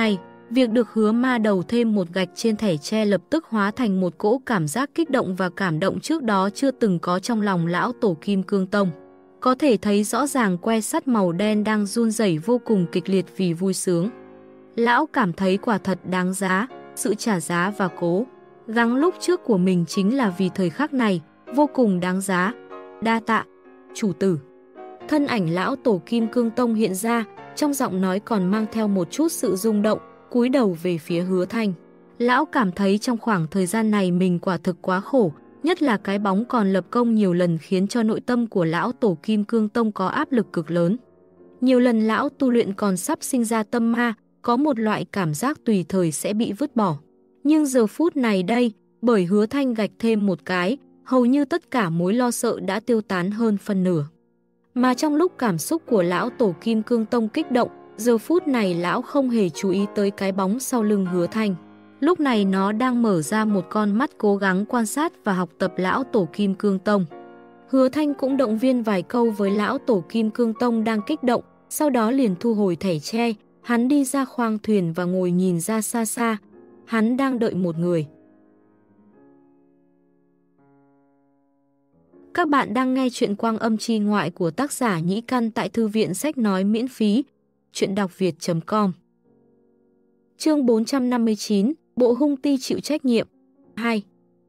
Việc được Hứa Ma Đầu thêm một gạch trên thẻ tre lập tức hóa thành một cỗ cảm giác kích động và cảm động trước đó chưa từng có trong lòng lão tổ Kim Cương Tông. Có thể thấy rõ ràng que sắt màu đen đang run rẩy vô cùng kịch liệt vì vui sướng. Lão cảm thấy quả thật đáng giá, sự trả giá và cố gắng lúc trước của mình chính là vì thời khắc này, vô cùng đáng giá. Đa tạ, chủ tử. Thân ảnh lão tổ Kim Cương Tông hiện ra, trong giọng nói còn mang theo một chút sự rung động, cúi đầu về phía Hứa Thanh. Lão cảm thấy trong khoảng thời gian này mình quả thực quá khổ, nhất là cái bóng còn lập công nhiều lần khiến cho nội tâm của lão tổ Kim Cương Tông có áp lực cực lớn. Nhiều lần lão tu luyện còn sắp sinh ra tâm ma, có một loại cảm giác tùy thời sẽ bị vứt bỏ. Nhưng giờ phút này đây, bởi Hứa Thanh gạch thêm một cái, hầu như tất cả mối lo sợ đã tiêu tán hơn phân nửa. Mà trong lúc cảm xúc của lão tổ Kim Cương Tông kích động, giờ phút này lão không hề chú ý tới cái bóng sau lưng Hứa Thanh. Lúc này nó đang mở ra một con mắt cố gắng quan sát và học tập lão tổ Kim Cương Tông. Hứa Thanh cũng động viên vài câu với lão tổ Kim Cương Tông đang kích động, sau đó liền thu hồi thẻ tre, hắn đi ra khoang thuyền và ngồi nhìn ra xa xa. Hắn đang đợi một người. Các bạn đang nghe chuyện Quang Âm Chi Ngoại của tác giả Nhĩ Căn tại Thư viện Sách Nói miễn phí. Chuyện đọc việt chấm com. Chương bốn trăm năm mươi chín, Bộ Hung Ti chịu trách nhiệm. hai.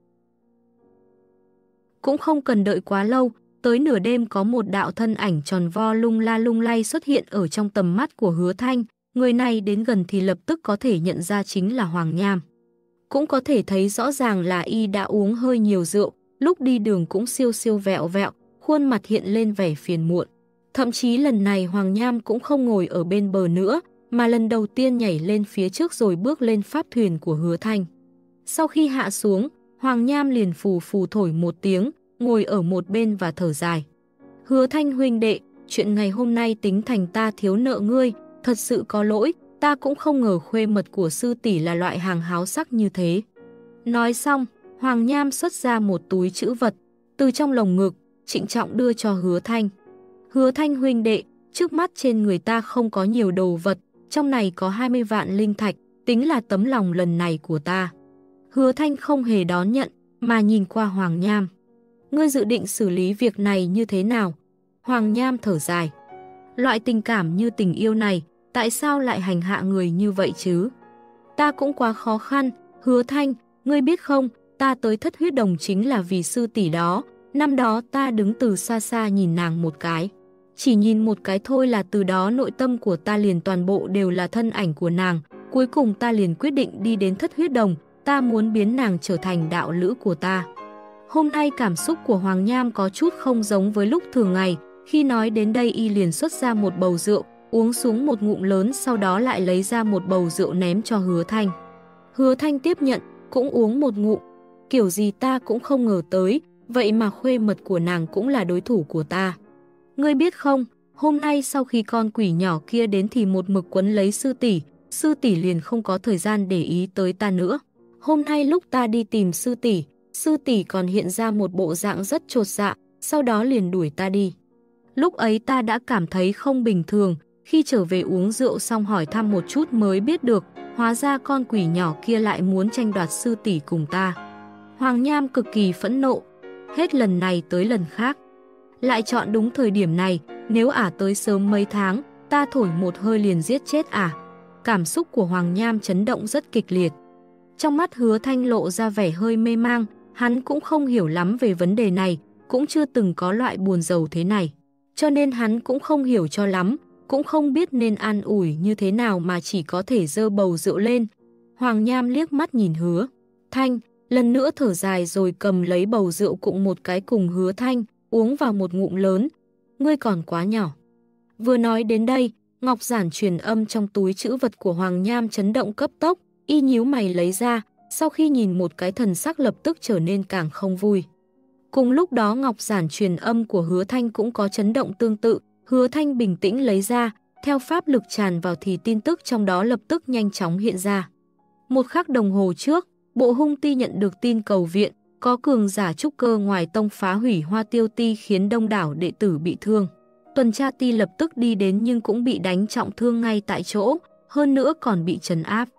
Cũng không cần đợi quá lâu, tới nửa đêm có một đạo thân ảnh tròn vo lung la lung lay xuất hiện ở trong tầm mắt của Hứa Thanh. Người này đến gần thì lập tức có thể nhận ra chính là Hoàng Nham. Cũng có thể thấy rõ ràng là y đã uống hơi nhiều rượu, lúc đi đường cũng siêu siêu vẹo vẹo, khuôn mặt hiện lên vẻ phiền muộn. Thậm chí lần này Hoàng Nham cũng không ngồi ở bên bờ nữa, mà lần đầu tiên nhảy lên phía trước rồi bước lên pháp thuyền của Hứa Thanh. Sau khi hạ xuống, Hoàng Nham liền phù phù thổi một tiếng, ngồi ở một bên và thở dài. Hứa Thanh huynh đệ, chuyện ngày hôm nay tính thành ta thiếu nợ ngươi, thật sự có lỗi, ta cũng không ngờ khuê mật của sư tỷ là loại hàng háo sắc như thế. Nói xong, Hoàng Nham xuất ra một túi trữ vật, từ trong lồng ngực, trịnh trọng đưa cho Hứa Thanh. Hứa Thanh huynh đệ, trước mắt trên người ta không có nhiều đồ vật, trong này có hai mươi vạn linh thạch, tính là tấm lòng lần này của ta. Hứa Thanh không hề đón nhận, mà nhìn qua Hoàng Nham. Ngươi dự định xử lý việc này như thế nào? Hoàng Nham thở dài. Loại tình cảm như tình yêu này, tại sao lại hành hạ người như vậy chứ? Ta cũng quá khó khăn, Hứa Thanh, ngươi biết không, ta tới Thất Huyết Đồng chính là vì sư tỷ đó. Năm đó ta đứng từ xa xa nhìn nàng một cái. Chỉ nhìn một cái thôi là từ đó nội tâm của ta liền toàn bộ đều là thân ảnh của nàng. Cuối cùng ta liền quyết định đi đến Thất Huyết Đồng, ta muốn biến nàng trở thành đạo lữ của ta. Hôm nay cảm xúc của Hoàng Nham có chút không giống với lúc thường ngày. Khi nói đến đây y liền xuất ra một bầu rượu, uống xuống một ngụm lớn, sau đó lại lấy ra một bầu rượu ném cho Hứa Thanh. Hứa Thanh tiếp nhận, cũng uống một ngụm. Kiểu gì ta cũng không ngờ tới, vậy mà khuê mật của nàng cũng là đối thủ của ta. Ngươi biết không, hôm nay sau khi con quỷ nhỏ kia đến thì một mực quấn lấy sư tỷ, sư tỷ liền không có thời gian để ý tới ta nữa. Hôm nay lúc ta đi tìm sư tỷ, sư tỷ còn hiện ra một bộ dạng rất chột dạ, sau đó liền đuổi ta đi. Lúc ấy ta đã cảm thấy không bình thường, khi trở về uống rượu xong hỏi thăm một chút mới biết được, hóa ra con quỷ nhỏ kia lại muốn tranh đoạt sư tỷ cùng ta. Hoàng Nham cực kỳ phẫn nộ, hết lần này tới lần khác. Lại chọn đúng thời điểm này, nếu ả tới sớm mấy tháng, ta thổi một hơi liền giết chết ả. Cảm xúc của Hoàng Nham chấn động rất kịch liệt. Trong mắt Hứa Thanh lộ ra vẻ hơi mê mang, hắn cũng không hiểu lắm về vấn đề này, cũng chưa từng có loại buồn rầu thế này. Cho nên hắn cũng không hiểu cho lắm, cũng không biết nên an ủi như thế nào mà chỉ có thể giơ bầu rượu lên. Hoàng Nham liếc mắt nhìn Hứa Thanh, lần nữa thở dài rồi cầm lấy bầu rượu cụng một cái cùng Hứa Thanh, uống vào một ngụm lớn. Ngươi còn quá nhỏ. Vừa nói đến đây, ngọc giản truyền âm trong túi trữ vật của Hoàng Nham chấn động cấp tốc, y nhíu mày lấy ra, sau khi nhìn một cái thần sắc lập tức trở nên càng không vui. Cùng lúc đó ngọc giản truyền âm của Hứa Thanh cũng có chấn động tương tự, Hứa Thanh bình tĩnh lấy ra, theo pháp lực tràn vào thì tin tức trong đó lập tức nhanh chóng hiện ra. Một khắc đồng hồ trước, Bộ Hung Ti nhận được tin cầu viện, có cường giả trúc cơ ngoài tông phá hủy Hoa Tiêu Ti khiến đông đảo đệ tử bị thương. Tuần tra ti lập tức đi đến nhưng cũng bị đánh trọng thương ngay tại chỗ, hơn nữa còn bị trấn áp.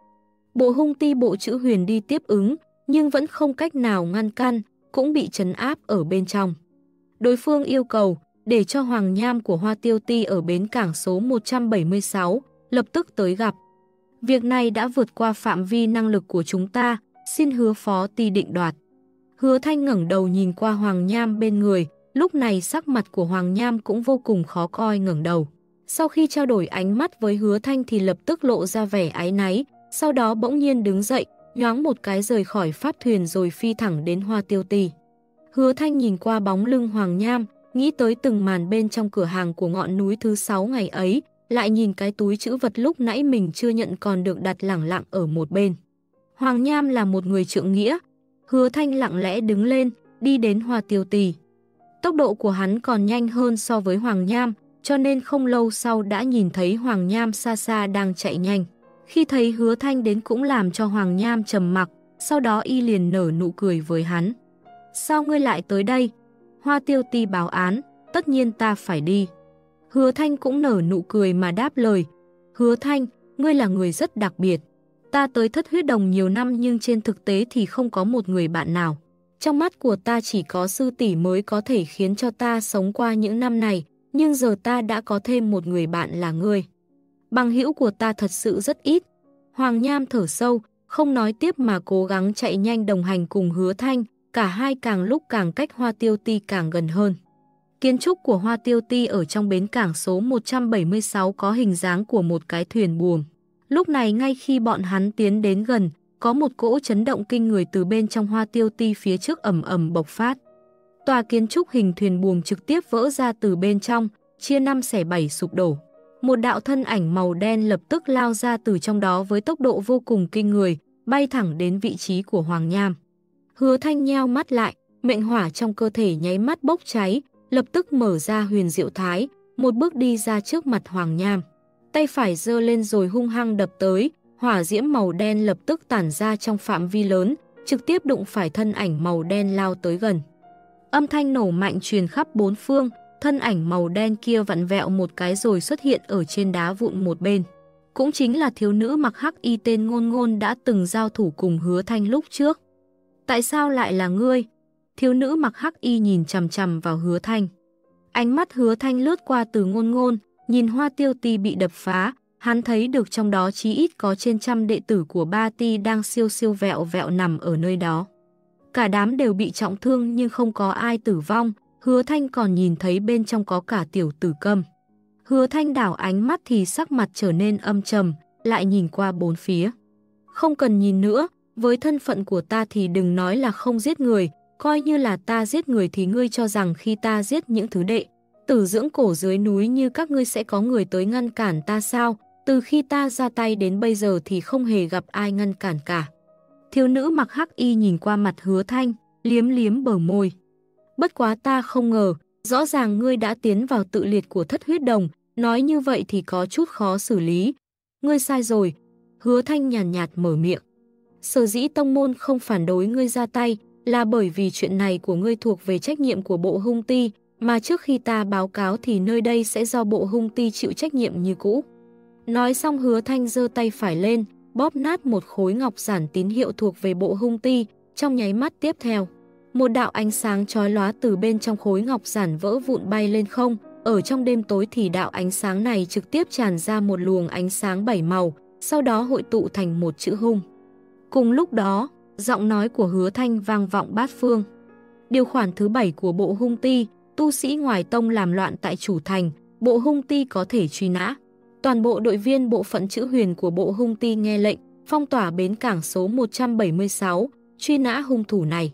Bộ hung ti bộ chữ Huyền đi tiếp ứng, nhưng vẫn không cách nào ngăn can, cũng bị trấn áp ở bên trong. Đối phương yêu cầu để cho Hoàng Nham của Hoa Tiêu Ti ở bến cảng số một trăm bảy mươi sáu lập tức tới gặp. Việc này đã vượt qua phạm vi năng lực của chúng ta, xin Hứa phó ti định đoạt. Hứa Thanh ngẩng đầu nhìn qua Hoàng Nham bên người, lúc này sắc mặt của Hoàng Nham cũng vô cùng khó coi ngẩng đầu. Sau khi trao đổi ánh mắt với Hứa Thanh thì lập tức lộ ra vẻ áy náy, sau đó bỗng nhiên đứng dậy, nhoáng một cái rời khỏi pháp thuyền rồi phi thẳng đến Hoa Tiêu Ti. Hứa Thanh nhìn qua bóng lưng Hoàng Nham, nghĩ tới từng màn bên trong cửa hàng của ngọn núi thứ sáu ngày ấy, lại nhìn cái túi trữ vật lúc nãy mình chưa nhận còn được đặt lẳng lặng ở một bên. Hoàng Nham là một người trượng nghĩa. Hứa Thanh lặng lẽ đứng lên, đi đến Hoa Tiêu Ti. Tốc độ của hắn còn nhanh hơn so với Hoàng Nham, cho nên không lâu sau đã nhìn thấy Hoàng Nham xa xa đang chạy nhanh. Khi thấy Hứa Thanh đến cũng làm cho Hoàng Nham trầm mặc, sau đó y liền nở nụ cười với hắn. Sao ngươi lại tới đây? Hoa Tiêu Ti báo án, tất nhiên ta phải đi. Hứa Thanh cũng nở nụ cười mà đáp lời. Hứa Thanh, ngươi là người rất đặc biệt. Ta tới Thất Huyết Đồng nhiều năm nhưng trên thực tế thì không có một người bạn nào. Trong mắt của ta chỉ có sư tỷ mới có thể khiến cho ta sống qua những năm này, nhưng giờ ta đã có thêm một người bạn là ngươi. Bằng hữu của ta thật sự rất ít. Hoàng Nham thở sâu, không nói tiếp mà cố gắng chạy nhanh đồng hành cùng Hứa Thanh, cả hai càng lúc càng cách Hoa Tiêu Ti càng gần hơn. Kiến trúc của Hoa Tiêu Ti ở trong bến cảng số một trăm bảy mươi sáu có hình dáng của một cái thuyền buồm. Lúc này ngay khi bọn hắn tiến đến gần, có một cỗ chấn động kinh người từ bên trong Hoa Tiêu Ti phía trước ầm ầm bộc phát. Tòa kiến trúc hình thuyền buồm trực tiếp vỡ ra từ bên trong, chia năm xẻ bảy sụp đổ. Một đạo thân ảnh màu đen lập tức lao ra từ trong đó với tốc độ vô cùng kinh người, bay thẳng đến vị trí của Hoàng Nham. Hứa Thanh nheo mắt lại, mệnh hỏa trong cơ thể nháy mắt bốc cháy, lập tức mở ra huyền diệu thái, một bước đi ra trước mặt Hoàng Nham. Tay phải giơ lên rồi hung hăng đập tới, hỏa diễm màu đen lập tức tản ra trong phạm vi lớn, trực tiếp đụng phải thân ảnh màu đen lao tới gần. Âm thanh nổ mạnh truyền khắp bốn phương, thân ảnh màu đen kia vặn vẹo một cái rồi xuất hiện ở trên đá vụn một bên. Cũng chính là thiếu nữ mặc hắc y tên Ngôn Ngôn đã từng giao thủ cùng Hứa Thanh lúc trước. Tại sao lại là ngươi? Thiếu nữ mặc hắc y nhìn chằm chằm vào Hứa Thanh. Ánh mắt Hứa Thanh lướt qua từ Ngôn Ngôn, nhìn Hoa Tiêu Ti bị đập phá, hắn thấy được trong đó chí ít có trên trăm đệ tử của ba ti đang siêu siêu vẹo vẹo nằm ở nơi đó. Cả đám đều bị trọng thương nhưng không có ai tử vong, Hứa Thanh còn nhìn thấy bên trong có cả tiểu tử Câm. Hứa Thanh đảo ánh mắt thì sắc mặt trở nên âm trầm, lại nhìn qua bốn phía. Không cần nhìn nữa, với thân phận của ta thì đừng nói là không giết người, coi như là ta giết người thì ngươi cho rằng khi ta giết những thứ đệ tử dưỡng cổ dưới núi như các ngươi sẽ có người tới ngăn cản ta sao? Từ khi ta ra tay đến bây giờ thì không hề gặp ai ngăn cản cả. Thiếu nữ mặc hắc y nhìn qua mặt Hứa Thanh, liếm liếm bờ môi. Bất quá ta không ngờ, rõ ràng ngươi đã tiến vào tự liệt của Thất Huyết Đồng, nói như vậy thì có chút khó xử lý. Ngươi sai rồi, Hứa Thanh nhàn nhạt, nhạt mở miệng. Sở dĩ tông môn không phản đối ngươi ra tay là bởi vì chuyện này của ngươi thuộc về trách nhiệm của bộ hung ti, mà trước khi ta báo cáo thì nơi đây sẽ do bộ hung ti chịu trách nhiệm như cũ. Nói xong Hứa Thanh giơ tay phải lên, bóp nát một khối ngọc giản tín hiệu thuộc về bộ hung ti, trong nháy mắt tiếp theo. Một đạo ánh sáng chói lóa từ bên trong khối ngọc giản vỡ vụn bay lên không, ở trong đêm tối thì đạo ánh sáng này trực tiếp tràn ra một luồng ánh sáng bảy màu, sau đó hội tụ thành một chữ hung. Cùng lúc đó, giọng nói của Hứa Thanh vang vọng bát phương. Điều khoản thứ bảy của bộ hung ti, tu sĩ ngoài tông làm loạn tại chủ thành, bộ hung ti có thể truy nã. Toàn bộ đội viên bộ phận chữ Huyền của bộ hung ti nghe lệnh, phong tỏa bến cảng số một trăm bảy mươi sáu, truy nã hung thủ này.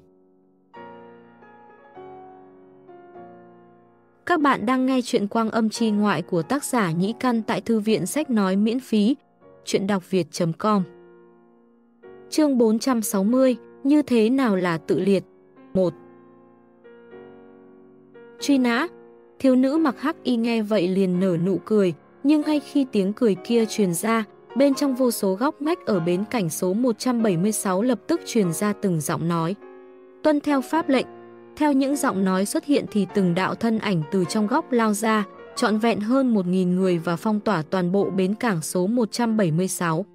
Các bạn đang nghe chuyện Quang Âm Chi Ngoại của tác giả Nhĩ Căn tại thư viện sách nói miễn phí, chuyện đọc việt chấm com. Chương bốn trăm sáu mươi, như thế nào là tự liệt? một. Truy nã. Thiếu nữ mặc hắc y nghe vậy liền nở nụ cười, nhưng ngay khi tiếng cười kia truyền ra, bên trong vô số góc ngách ở bến cảnh số một trăm bảy mươi sáu lập tức truyền ra từng giọng nói. Tuân theo pháp lệnh. Theo những giọng nói xuất hiện thì từng đạo thân ảnh từ trong góc lao ra, trọn vẹn hơn một nghìn người và phong tỏa toàn bộ bến cảng số một trăm bảy mươi sáu.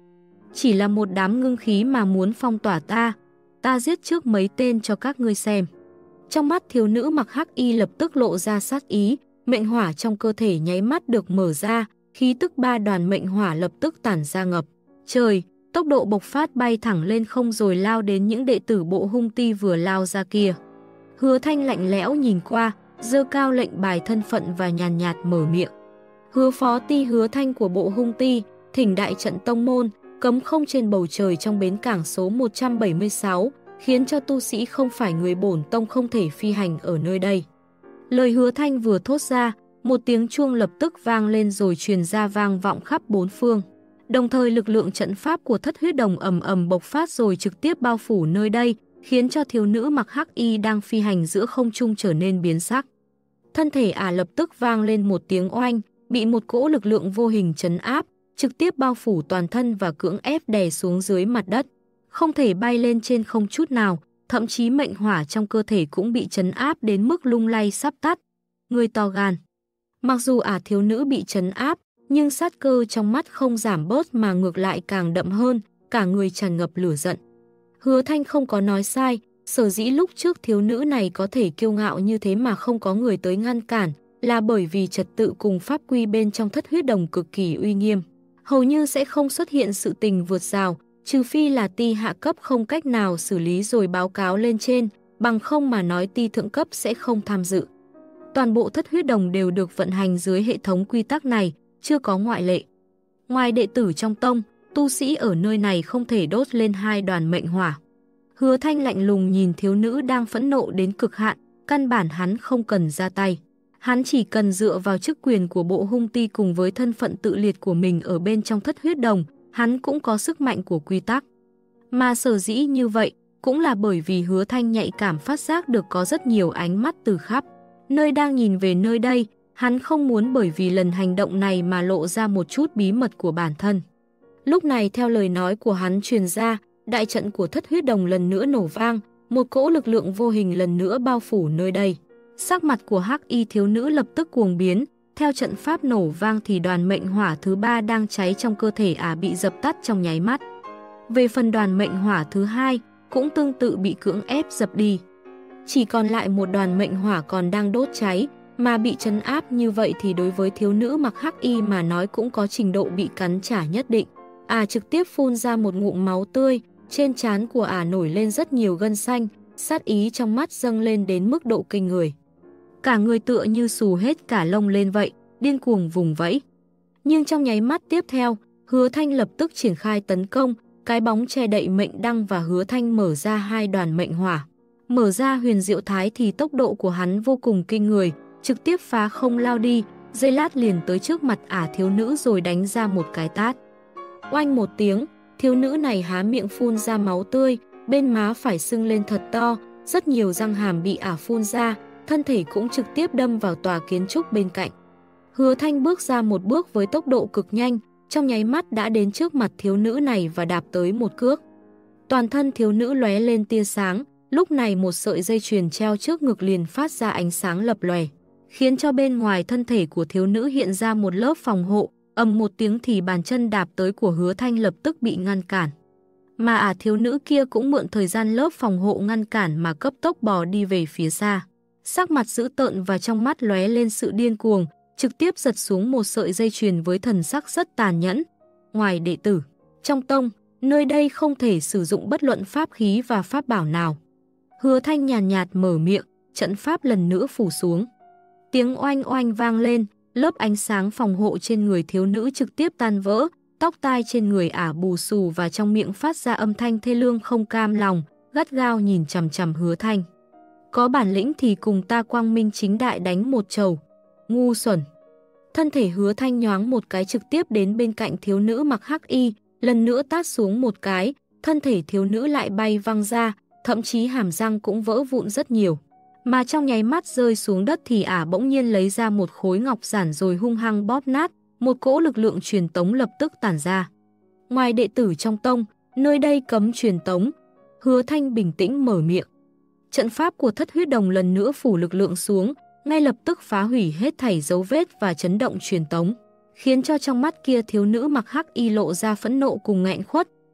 Chỉ là một đám ngưng khí mà muốn phong tỏa ta, ta giết trước mấy tên cho các ngươi xem. Trong mắt thiếu nữ mặc hắc y lập tức lộ ra sát ý, mệnh hỏa trong cơ thể nháy mắt được mở ra, khí tức ba đoàn mệnh hỏa lập tức tản ra ngập trời, tốc độ bộc phát bay thẳng lên không rồi lao đến những đệ tử bộ hung ti vừa lao ra kia. Hứa Thanh lạnh lẽo nhìn qua, giơ cao lệnh bài thân phận và nhàn nhạt mở miệng. Hứa phó ti Hứa Thanh của bộ hung ti, thỉnh đại trận tông môn, cấm không trên bầu trời trong bến cảng số một trăm bảy mươi sáu, khiến cho tu sĩ không phải người bổn tông không thể phi hành ở nơi đây. Lời Hứa Thanh vừa thốt ra, một tiếng chuông lập tức vang lên rồi truyền ra vang vọng khắp bốn phương. Đồng thời lực lượng trận pháp của Thất Huyết Đồng ầm ầm bộc phát rồi trực tiếp bao phủ nơi đây, khiến cho thiếu nữ mặc hắc y đang phi hành giữa không trung trở nên biến sắc. Thân thể ả lập tức vang lên một tiếng oanh, bị một cỗ lực lượng vô hình trấn áp, trực tiếp bao phủ toàn thân và cưỡng ép đè xuống dưới mặt đất. Không thể bay lên trên không chút nào, thậm chí mệnh hỏa trong cơ thể cũng bị trấn áp đến mức lung lay sắp tắt. Người to gan. Mặc dù ả thiếu nữ bị trấn áp, nhưng sát cơ trong mắt không giảm bớt mà ngược lại càng đậm hơn, cả người tràn ngập lửa giận. Hứa Thanh không có nói sai, sở dĩ lúc trước thiếu nữ này có thể kiêu ngạo như thế mà không có người tới ngăn cản, là bởi vì trật tự cùng pháp quy bên trong Thất Huyết Đồng cực kỳ uy nghiêm. Hầu như sẽ không xuất hiện sự tình vượt rào, trừ phi là ti hạ cấp không cách nào xử lý rồi báo cáo lên trên, bằng không mà nói ti thượng cấp sẽ không tham dự. Toàn bộ Thất Huyết Đồng đều được vận hành dưới hệ thống quy tắc này, chưa có ngoại lệ. Ngoài đệ tử trong tông, tu sĩ ở nơi này không thể đốt lên hai đoàn mệnh hỏa. Hứa Thanh lạnh lùng nhìn thiếu nữ đang phẫn nộ đến cực hạn, căn bản hắn không cần ra tay. Hắn chỉ cần dựa vào chức quyền của bộ hung ti cùng với thân phận tự liệt của mình ở bên trong Thất Huyết Đồng, hắn cũng có sức mạnh của quy tắc. Mà sở dĩ như vậy, cũng là bởi vì Hứa Thanh nhạy cảm phát giác được có rất nhiều ánh mắt từ khắp nơi đang nhìn về nơi đây, hắn không muốn bởi vì lần hành động này mà lộ ra một chút bí mật của bản thân. Lúc này theo lời nói của hắn truyền ra, đại trận của Thất Huyết Đồng lần nữa nổ vang, một cỗ lực lượng vô hình lần nữa bao phủ nơi đây. Sắc mặt của hắc y thiếu nữ lập tức cuồng biến, theo trận pháp nổ vang thì đoàn mệnh hỏa thứ ba đang cháy trong cơ thể ả bị dập tắt trong nháy mắt. Về phần đoàn mệnh hỏa thứ hai, cũng tương tự bị cưỡng ép dập đi. Chỉ còn lại một đoàn mệnh hỏa còn đang đốt cháy, mà bị trấn áp như vậy thì đối với thiếu nữ mặc hắc y mà nói cũng có trình độ bị cắn trả nhất định. Ả trực tiếp phun ra một ngụm máu tươi, trên trán của ả nổi lên rất nhiều gân xanh, sát ý trong mắt dâng lên đến mức độ kinh người. Cả người tựa như xù hết cả lông lên vậy, điên cuồng vùng vẫy. Nhưng trong nháy mắt tiếp theo, Hứa Thanh lập tức triển khai tấn công, cái bóng che đậy mệnh đăng và Hứa Thanh mở ra hai đoàn mệnh hỏa. Mở ra huyền diệu thái thì tốc độ của hắn vô cùng kinh người, trực tiếp phá không lao đi, giây lát liền tới trước mặt ả thiếu nữ rồi đánh ra một cái tát. Oanh một tiếng, thiếu nữ này há miệng phun ra máu tươi, bên má phải sưng lên thật to, rất nhiều răng hàm bị ả phun ra, thân thể cũng trực tiếp đâm vào tòa kiến trúc bên cạnh. Hứa Thanh bước ra một bước với tốc độ cực nhanh, trong nháy mắt đã đến trước mặt thiếu nữ này và đạp tới một cước. Toàn thân thiếu nữ lóe lên tia sáng, lúc này một sợi dây chuyền treo trước ngực liền phát ra ánh sáng lập lòe, khiến cho bên ngoài thân thể của thiếu nữ hiện ra một lớp phòng hộ, ầm một tiếng thì bàn chân đạp tới của Hứa Thanh lập tức bị ngăn cản. Mà ả thiếu nữ kia cũng mượn thời gian lớp phòng hộ ngăn cản mà cấp tốc bò đi về phía xa. Sắc mặt dữ tợn và trong mắt lóe lên sự điên cuồng, trực tiếp giật xuống một sợi dây chuyền với thần sắc rất tàn nhẫn. Ngoài đệ tử, trong tông, nơi đây không thể sử dụng bất luận pháp khí và pháp bảo nào. Hứa Thanh nhàn nhạt mở miệng, trận pháp lần nữa phủ xuống. Tiếng oanh oanh vang lên, lớp ánh sáng phòng hộ trên người thiếu nữ trực tiếp tan vỡ, tóc tai trên người ả bù xù và trong miệng phát ra âm thanh thê lương không cam lòng, gắt gao nhìn chằm chằm Hứa Thanh. Có bản lĩnh thì cùng ta quang minh chính đại đánh một trầu. Ngu xuẩn. Thân thể Hứa Thanh nhoáng một cái trực tiếp đến bên cạnh thiếu nữ mặc hắc y, lần nữa tát xuống một cái, thân thể thiếu nữ lại bay văng ra, thậm chí hàm răng cũng vỡ vụn rất nhiều. Mà trong nháy mắt rơi xuống đất thì ả bỗng nhiên lấy ra một khối ngọc giản rồi hung hăng bóp nát, một cỗ lực lượng truyền tống lập tức tản ra. Ngoài đệ tử trong tông, nơi đây cấm truyền tống. Hứa Thanh bình tĩnh mở miệng. Trận pháp của Thất Huyết Đồng lần nữa phủ lực lượng xuống, ngay lập tức phá hủy hết thảy dấu vết và chấn động truyền tống, khiến cho trong mắt kia thiếu nữ mặc hắc y lộ ra phẫn nộ cùng nghẹn khuất,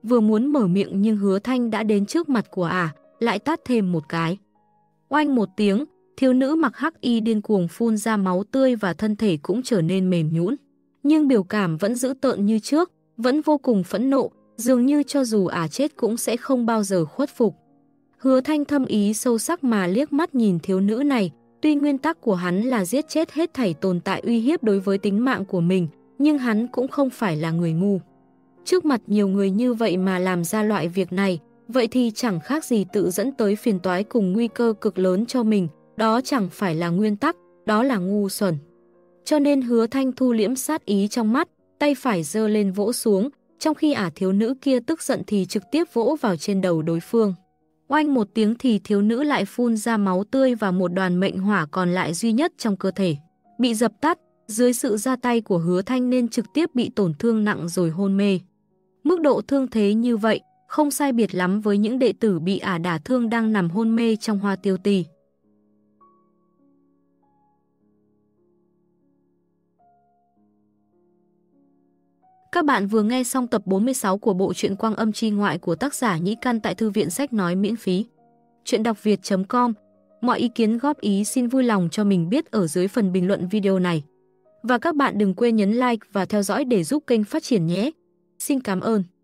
vừa muốn mở miệng nhưng Hứa Thanh đã đến trước mặt của ả, lại tát thêm một cái. Oanh một tiếng, thiếu nữ mặc hắc y điên cuồng phun ra máu tươi và thân thể cũng trở nên mềm nhũn. Nhưng biểu cảm vẫn dữ tợn như trước, vẫn vô cùng phẫn nộ, dường như cho dù ả chết cũng sẽ không bao giờ khuất phục. Hứa Thanh thâm ý sâu sắc mà liếc mắt nhìn thiếu nữ này, tuy nguyên tắc của hắn là giết chết hết thảy tồn tại uy hiếp đối với tính mạng của mình, nhưng hắn cũng không phải là người ngu. Trước mặt nhiều người như vậy mà làm ra loại việc này, vậy thì chẳng khác gì tự dẫn tới phiền toái cùng nguy cơ cực lớn cho mình, đó chẳng phải là nguyên tắc, đó là ngu xuẩn. Cho nên Hứa Thanh thu liễm sát ý trong mắt, tay phải giơ lên vỗ xuống, trong khi ả thiếu nữ kia tức giận thì trực tiếp vỗ vào trên đầu đối phương. Oanh một tiếng thì thiếu nữ lại phun ra máu tươi và một đoàn mệnh hỏa còn lại duy nhất trong cơ thể. Bị dập tắt, dưới sự ra tay của Hứa Thanh nên trực tiếp bị tổn thương nặng rồi hôn mê. Mức độ thương thế như vậy, không sai biệt lắm với những đệ tử bị ả đả thương đang nằm hôn mê trong Hoa Tiêu Tì. Các bạn vừa nghe xong tập bốn mươi sáu của bộ truyện Quang Âm Chi Ngoại của tác giả Nhĩ Căn tại Thư viện Sách Nói miễn phí. Chuyện đọc việt chấm com. Mọi ý kiến góp ý xin vui lòng cho mình biết ở dưới phần bình luận video này. Và các bạn đừng quên nhấn like và theo dõi để giúp kênh phát triển nhé. Xin cảm ơn.